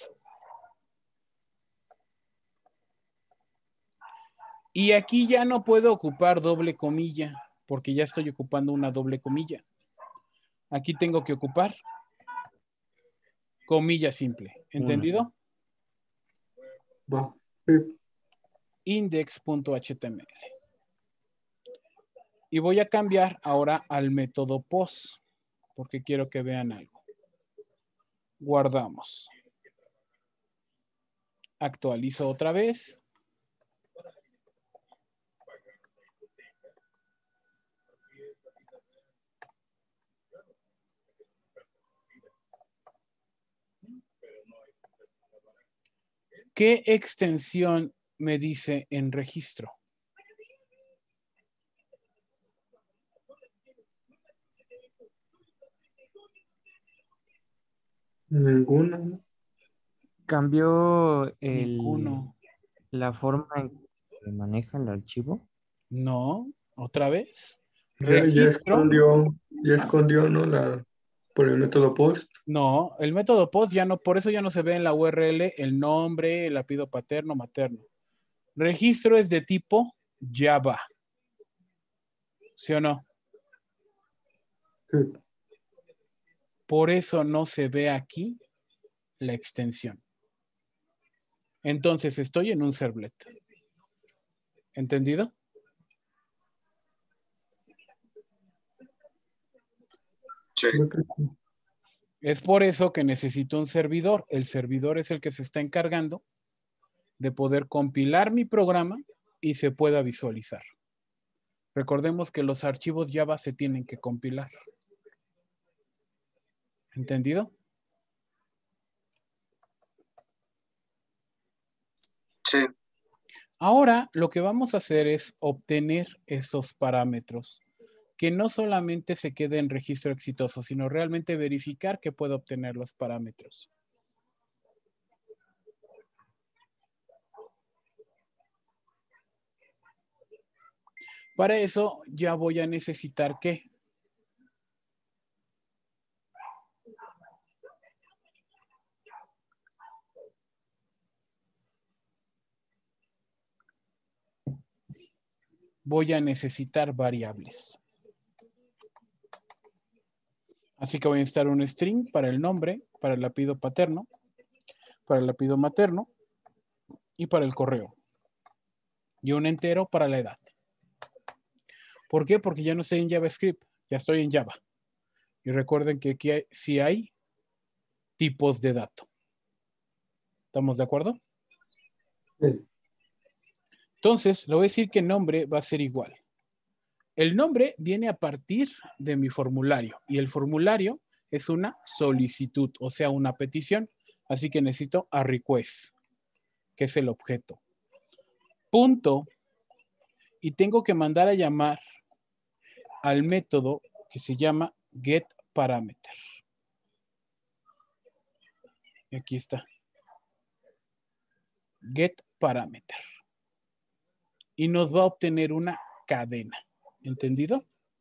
Y aquí ya no puedo ocupar doble comilla, porque ya estoy ocupando una doble comilla. Aquí tengo que ocupar comilla simple. ¿Entendido? Va, sí. Index.html. Y voy a cambiar ahora al método post, porque quiero que vean algo. Guardamos. Actualizo otra vez. ¿Qué extensión me dice en registro? Ninguna, ¿no? ¿Cambió Ninguno. la forma en que se maneja el archivo? No. ¿Otra vez? Ya Registro. escondió, ¿no? Por el método post. No, el método post ya no, por eso ya no se ve en la URL el nombre, el apellido paterno, materno. Registro es de tipo Java. ¿Sí o no? Sí. Por eso no se ve aquí la extensión. Entonces estoy en un servlet. ¿Entendido? Creo que sí. Es por eso que necesito un servidor. El servidor es el que se está encargando de poder compilar mi programa y se pueda visualizar. Recordemos que los archivos Java se tienen que compilar. ¿Entendido? Sí. Ahora lo que vamos a hacer es obtener estos parámetros, que no solamente se quede en registro exitoso, sino realmente verificar que puedo obtener los parámetros. Para eso ya voy a necesitar ¿qué? Voy a necesitar variables. Así que voy a necesitar un string para el nombre, para el apellido paterno, para el apellido materno y para el correo. Y un entero para la edad. ¿Por qué? Porque ya no estoy en JavaScript, ya estoy en Java. Y recuerden que aquí sí hay tipos de dato. ¿Estamos de acuerdo? Sí. Entonces, le voy a decir que el nombre va a ser igual. El nombre viene a partir de mi formulario y el formulario es una solicitud, o sea, una petición. Así que necesito a request, que es el objeto. Punto. Y tengo que mandar a llamar al método que se llama getParameter. Y aquí está. GetParameter. Y nos va a obtener una cadena. ¿Entendido?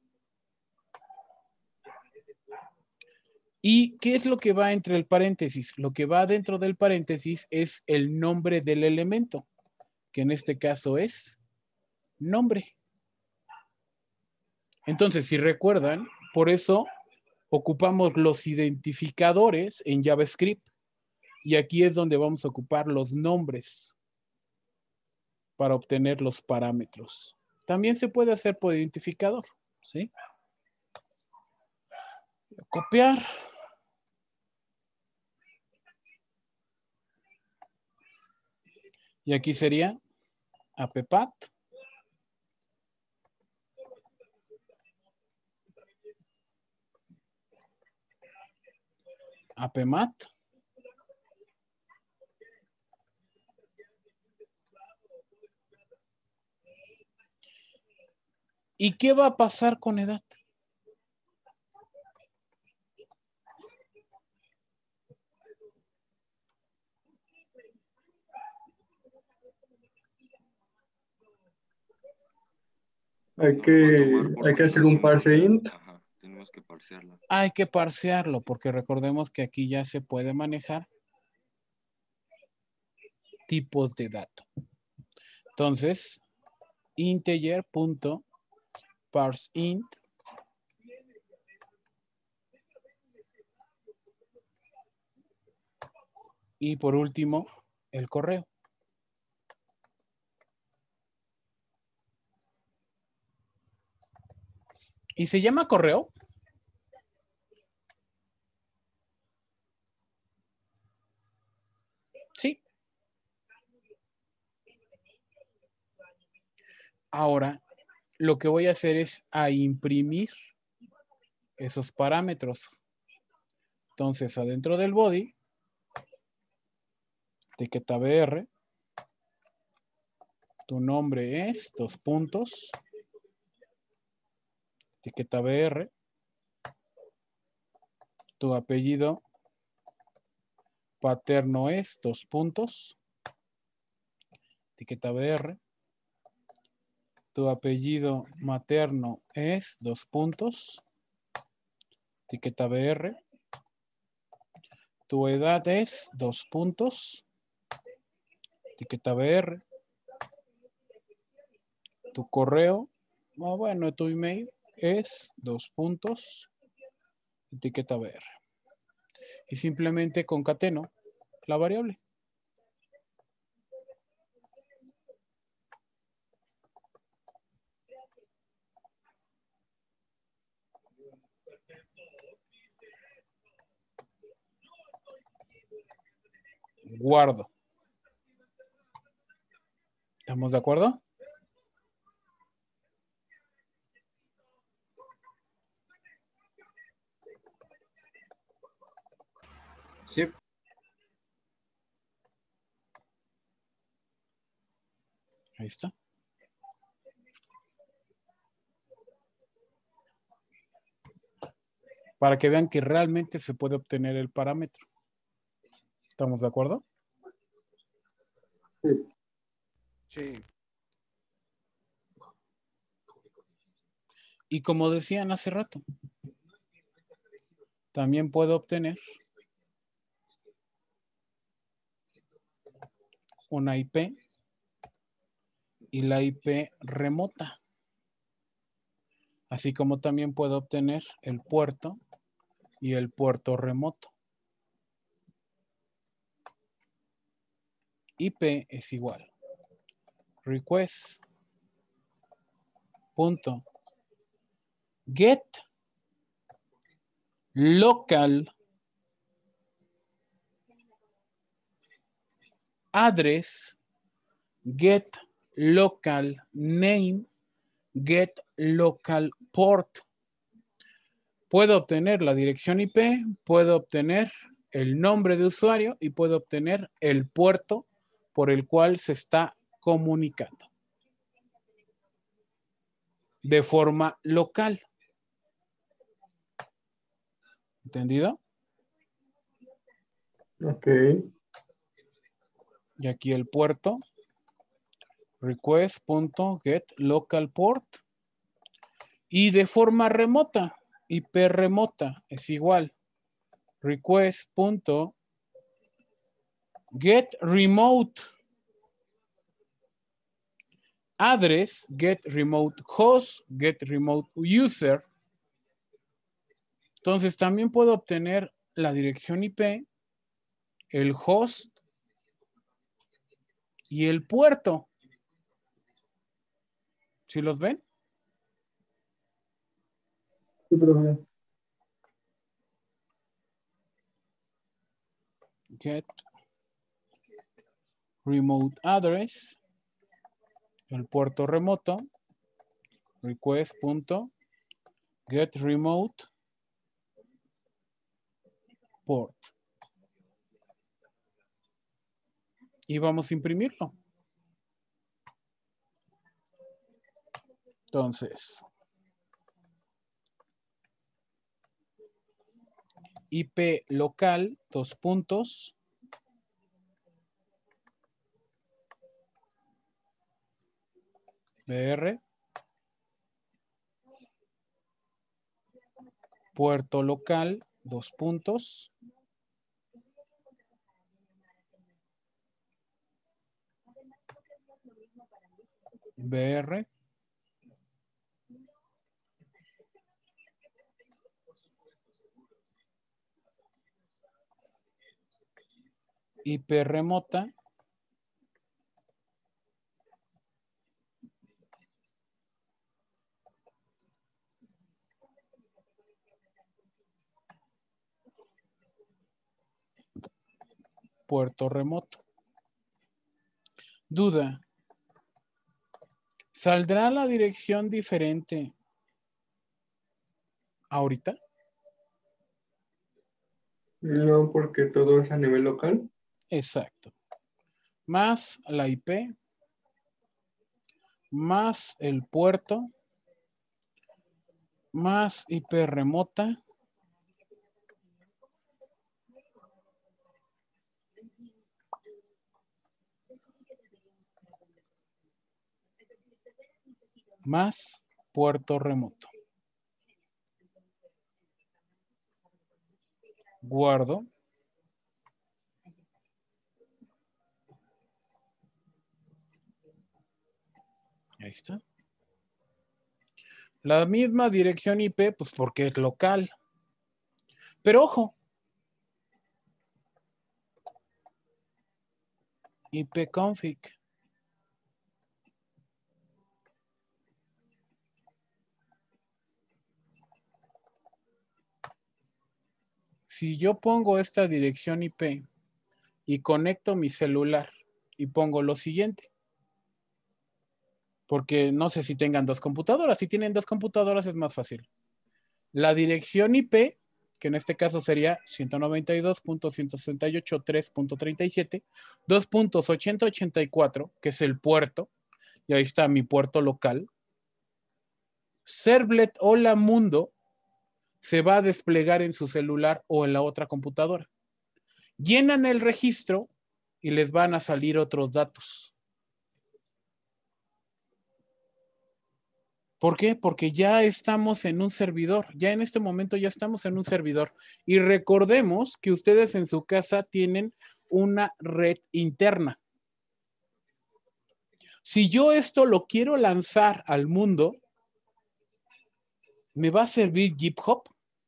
¿Y qué es lo que va entre el paréntesis? Lo que va dentro del paréntesis es el nombre del elemento, que en este caso es nombre. Entonces, si recuerdan, por eso ocupamos los identificadores en JavaScript, Y aquí es donde vamos a ocupar los nombres para obtener los parámetros. También se puede hacer por identificador, ¿sí? Copiar. Y aquí sería apppat. Appmat. ¿Y qué va a pasar con edad? Hay que hacer un parse int. Ajá, tenemos que parsearla. Hay que parsearlo porque recordemos que aquí ya se puede manejar tipos de dato. Entonces, integer.parseInt y por último, el correo. ¿Y se llama correo? Sí. Ahora, lo que voy a hacer es a imprimir esos parámetros. Entonces, adentro del body, etiqueta BR, tu nombre es, dos puntos, etiqueta BR, tu apellido paterno es, dos puntos, etiqueta BR, tu apellido materno es, dos puntos, etiqueta BR, tu edad es, dos puntos, etiqueta BR, tu correo, bueno, tu email es, dos puntos, etiqueta BR. Y simplemente concateno la variable. Guardo. ¿Estamos de acuerdo? Sí. Ahí está. Para que vean que realmente se puede obtener el parámetro. ¿Estamos de acuerdo? Sí. Sí. Y como decían hace rato, también puedo obtener una IP y la IP remota. Así como también puedo obtener el puerto y el puerto remoto. IP es igual. Request punto get local address, get local name, get local port. Puedo obtener la dirección IP, puedo obtener el nombre de usuario y puedo obtener el puerto por el cual se está comunicando de forma local. ¿Entendido? Ok. Y aquí el puerto, request.getLocalPort. Y de forma remota, IP remota es igual. Request.getRemote. Address, getRemoteHost, getRemoteUser. Entonces también puedo obtener la dirección IP, el host y el puerto. ¿Sí los ven? Sí, profe. Get remote address, el puerto remoto, request.get remote port. Y vamos a imprimirlo. Entonces, IP local, BR, puerto local, BR, IP remota, puerto remoto. Duda. ¿Saldrá la dirección diferente ahorita? No, porque todo es a nivel local. Exacto. Más la IP, más el puerto, más IP remota, más puerto remoto. Guardo. Ahí está. La misma dirección IP, pues porque es local. Pero ojo. ipconfig. Si yo pongo esta dirección IP y conecto mi celular y pongo lo siguiente. Porque no sé si tengan dos computadoras. Si tienen dos computadoras es más fácil. La dirección IP, que en este caso sería 192.168.3.37, 2.8084, que es el puerto, y ahí está mi puerto local. Servlet Hola Mundo se va a desplegar en su celular o en la otra computadora. Llenan el registro y les van a salir otros datos. ¿Por qué? Porque ya estamos en un servidor, ya en este momento ya estamos en un servidor. Y recordemos que ustedes en su casa tienen una red interna. Si yo esto lo quiero lanzar al mundo, ¿me va a servir GitHub?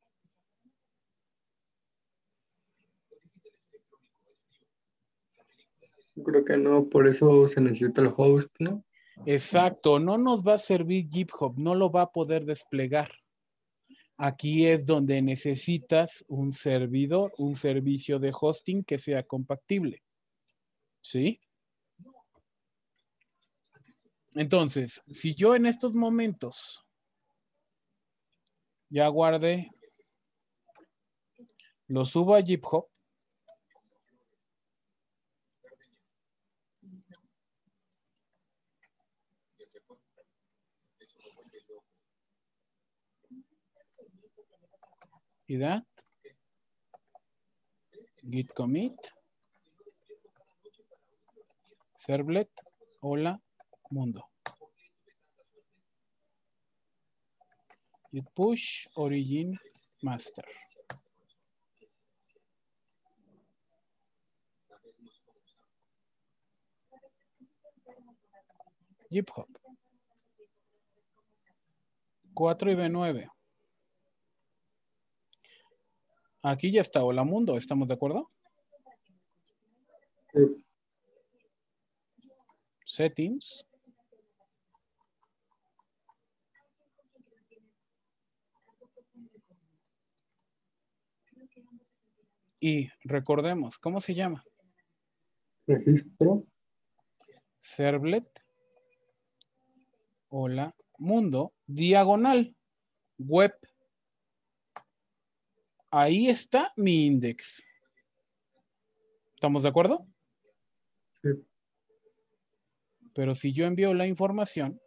Creo que no, por eso se necesita el host, ¿no? Exacto, no nos va a servir GitHub, no lo va a poder desplegar. Aquí es donde necesitas un servidor, un servicio de hosting que sea compatible. ¿Sí? Entonces, si yo en estos momentos ya guardé, lo subo a GitHub, y da git commit, servlet, hola, mundo. Git push, origin, master. GitHub. 4 y B9. Aquí ya está hola mundo, ¿estamos de acuerdo? Sí. Settings. Y recordemos, ¿cómo se llama? Registro. Servlet. Hola, mundo, diagonal, web. Ahí está mi index. ¿Estamos de acuerdo? Sí. Pero si yo envío la información,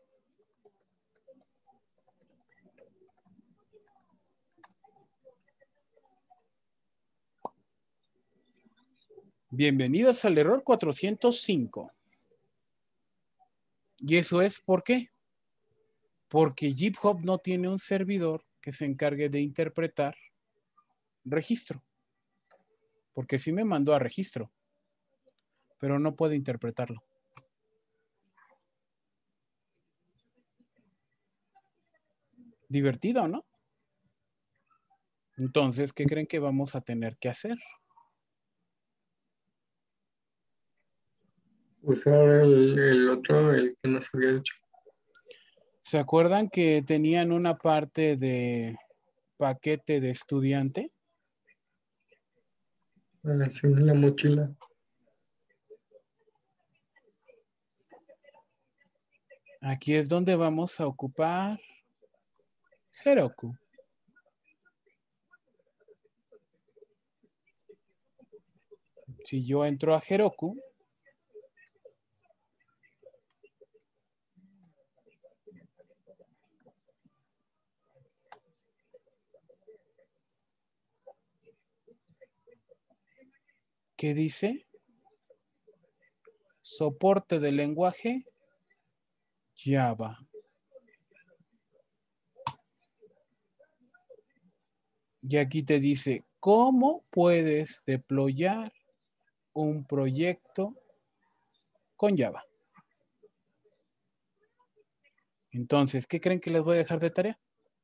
bienvenidos al error 405. ¿Y eso es por qué? Porque GitHub no tiene un servidor que se encargue de interpretar registro. Porque sí me mandó a registro, pero no puede interpretarlo. Divertido, ¿no? Entonces, ¿qué creen que vamos a tener que hacer? Usar el otro, el que nos había dicho. ¿Se acuerdan que tenían una parte de paquete de estudiante? Sí, la mochila. Aquí es donde vamos a ocupar Heroku. Si yo entro a Heroku, ¿qué dice? Soporte de lenguaje Java. Y aquí te dice, ¿cómo puedes deployar un proyecto con Java? Entonces, ¿qué creen que les voy a dejar de tarea?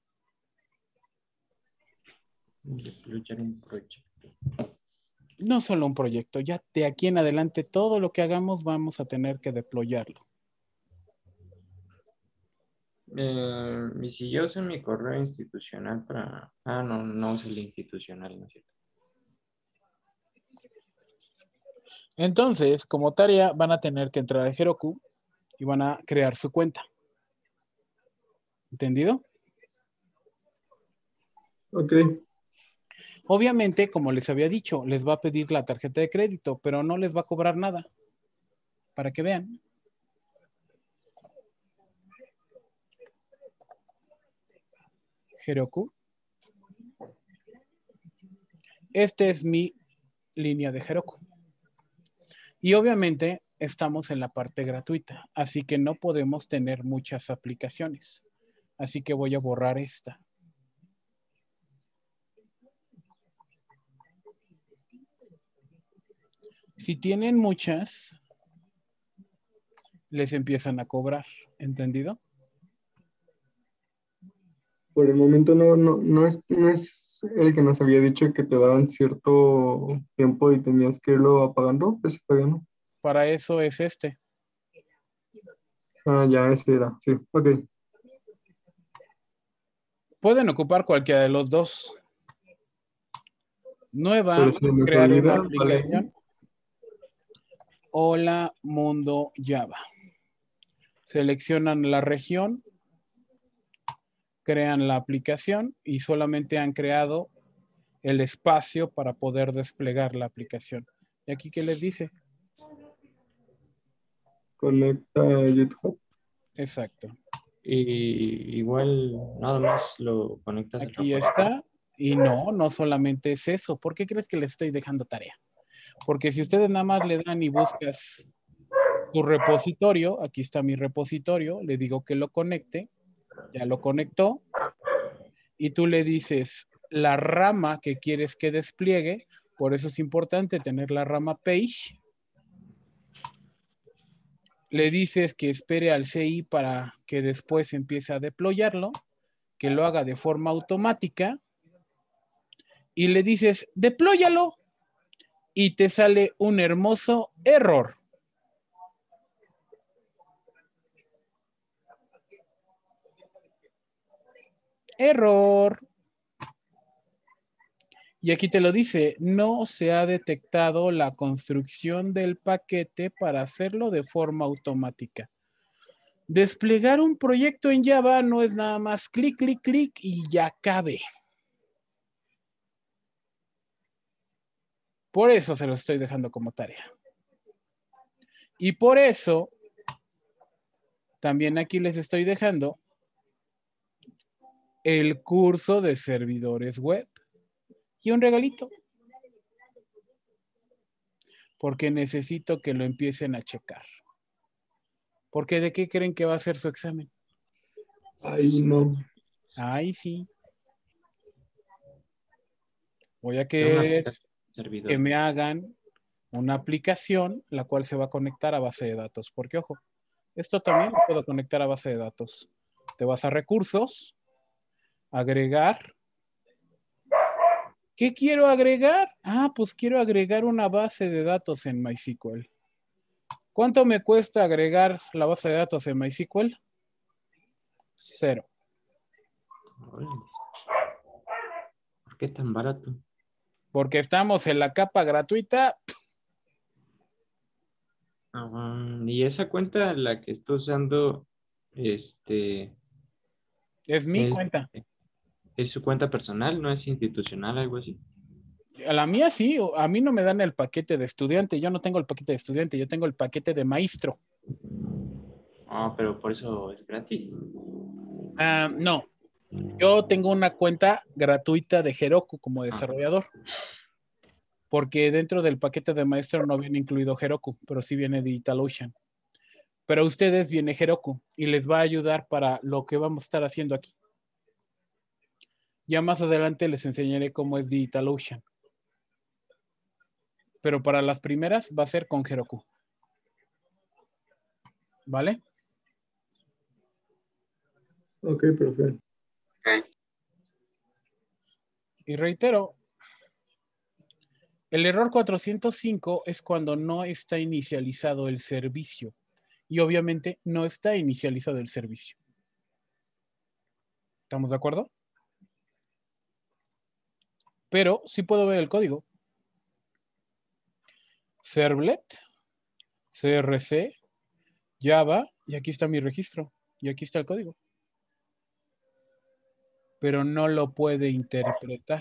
Deployar un proyecto. No solo un proyecto, ya de aquí en adelante todo lo que hagamos vamos a tener que deployarlo. Y si yo uso mi correo institucional para... Ah, no, no uso el institucional, ¿no es cierto? Entonces, como tarea, van a tener que entrar a Heroku y van a crear su cuenta. ¿Entendido? Ok. Obviamente, como les había dicho, les va a pedir la tarjeta de crédito, pero no les va a cobrar nada. Para que vean. Heroku. Esta es mi línea de Heroku. Y obviamente estamos en la parte gratuita, así que no podemos tener muchas aplicaciones. Así que voy a borrar esta. Si tienen muchas, les empiezan a cobrar. ¿Entendido? Por el momento no es el que nos había dicho que te daban cierto tiempo y tenías que irlo apagando, pues pagando. Para eso es este. Ah, ya, ese era, sí, ok. Pueden ocupar cualquiera de los dos. Nueva, Pero si nos crear una olvida, aplicación. vale. Hola Mundo Java. Seleccionan la región, crean la aplicación y solamente han creado el espacio para poder desplegar la aplicación. ¿Y aquí qué les dice? Conecta a GitHub. Exacto. Y igual nada más lo conectas al Aquí repositorio. está. Y no solamente es eso. ¿Por qué crees que les estoy dejando tarea? Porque si ustedes nada más le dan y buscas tu repositorio, aquí está mi repositorio, le digo que lo conecte, ya lo conectó, y tú le dices la rama que quieres que despliegue, por eso es importante tener la rama page. Le dices que espere al CI para que después empiece a deployarlo, que lo haga de forma automática, y le dices, deplóyalo. y te sale un hermoso error. Error. Y aquí te lo dice, no se ha detectado la construcción del paquete para hacerlo de forma automática. Desplegar un proyecto en Java no es nada más clic, clic, clic y ya cabe. Por eso se lo estoy dejando como tarea. Y por eso también aquí les estoy dejando el curso de servidores web y un regalito. Porque necesito que lo empiecen a checar. Porque ¿de qué creen que va a ser su examen? Ay, no. Ay, sí. Voy a Una querer aplicación de servidor. que me hagan una aplicación la cual se va a conectar a base de datos. Porque, ojo, esto también lo puedo conectar a base de datos. Te vas a recursos, agregar. ¿Qué quiero agregar? Ah, pues quiero agregar una base de datos en MySQL. ¿Cuánto me cuesta agregar la base de datos en MySQL? 0. Órale. ¿Por qué tan barato? Porque estamos en la capa gratuita. Y esa cuenta, la que estoy usando, este, Es mi es, cuenta. es su cuenta personal, no es institucional, algo así. A la mía sí, a mí no me dan el paquete de estudiante. Yo no tengo el paquete de estudiante, yo tengo el paquete de maestro. Ah, pero por eso es gratis. No, yo tengo una cuenta gratuita de Heroku como desarrollador. Porque dentro del paquete de maestro no viene incluido Heroku, pero sí viene DigitalOcean. Pero a ustedes viene Heroku y les va a ayudar para lo que vamos a estar haciendo aquí. Ya más adelante les enseñaré cómo es DigitalOcean. Pero para las primeras va a ser con Heroku. ¿Vale? Ok, profe. Y reitero, el error 405 es cuando no está inicializado el servicio. Y obviamente no está inicializado el servicio. ¿Estamos de acuerdo? Pero sí puedo ver el código. Servlet, CRC, Java, y aquí está mi registro. Y aquí está el código. Pero no lo puede interpretar.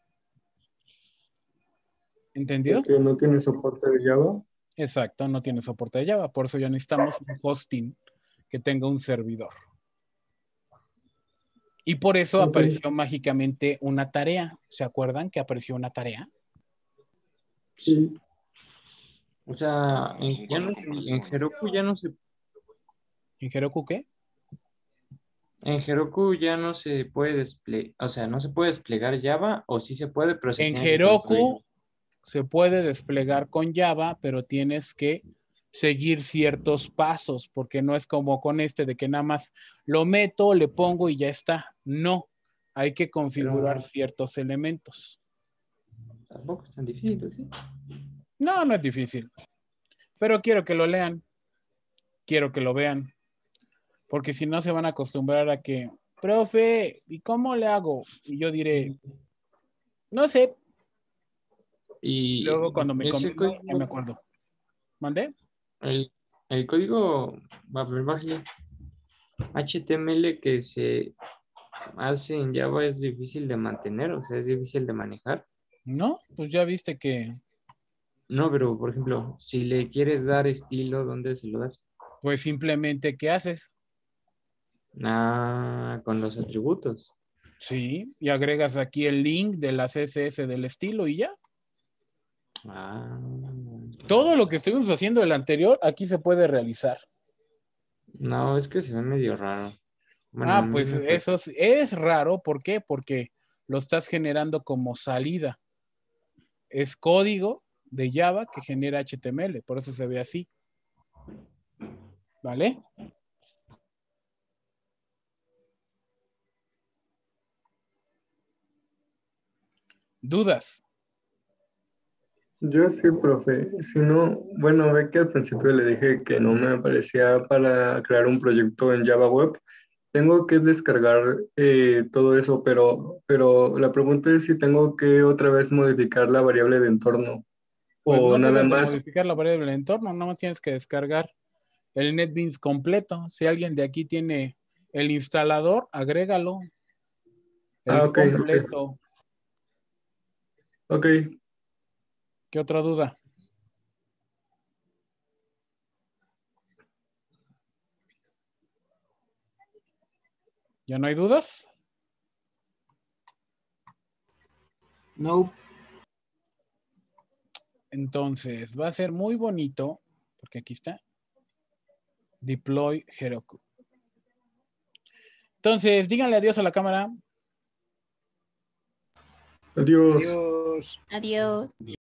¿Entendido? Porque no tiene soporte de Java. Exacto, no tiene soporte de Java. Por eso ya necesitamos un hosting que tenga un servidor. Y por eso Ok. apareció mágicamente una tarea. ¿Se acuerdan que apareció una tarea? Sí. O sea, en Heroku ya no se, ¿En Heroku qué? en Heroku ya no se puede desplegar, o sea, no se puede desplegar Java, o sí se puede, pero se En tiene que construir. Heroku se puede desplegar con Java, pero tienes que seguir ciertos pasos, porque no es como con este de que nada más lo meto, le pongo y ya está. No, hay que configurar Pero ciertos elementos. tampoco es tan difícil, ¿sí? No, no es difícil, pero quiero que lo lean, quiero que lo vean, porque si no se van a acostumbrar a que, profe, ¿y cómo le hago? Y yo diré, no sé. Y Luego cuando me ese convenga, ya me código, acuerdo. ¿Mandé? el, el código, a ver, bájale, HTML que se hace en Java es difícil de mantener, o sea, es difícil de manejar. No, pues ya viste que, No, pero por ejemplo, si le quieres dar estilo, ¿dónde se lo das? pues simplemente, ¿qué haces? Ah, con los atributos. Sí, y agregas aquí el link de la CSS del estilo y ya. Ah, Todo lo que estuvimos haciendo el anterior, aquí se puede realizar. no, es que se ve medio raro. Bueno, a Ah, mí pues me parece. eso es raro. ¿Por qué? Porque lo estás generando como salida. Es código de Java que genera HTML, por eso se ve así. ¿Vale? ¿Dudas? Yo sí, profe. Si no, bueno, ve que al principio le dije que no me aparecía para crear un proyecto en Java Web. Tengo que descargar todo eso, pero la pregunta es si tengo que otra vez modificar la variable de entorno Pues o no nada debes de más. modificar la variable del entorno, nada más tienes que descargar el NetBeans completo. Si alguien de aquí tiene el instalador, agrégalo, Ah, el ok, ok, completo. ok. ¿Qué otra duda? ¿Ya no hay dudas? No. Entonces, va a ser muy bonito, porque aquí está, deploy Heroku. Entonces, díganle adiós a la cámara. Adiós. Adiós. Adiós.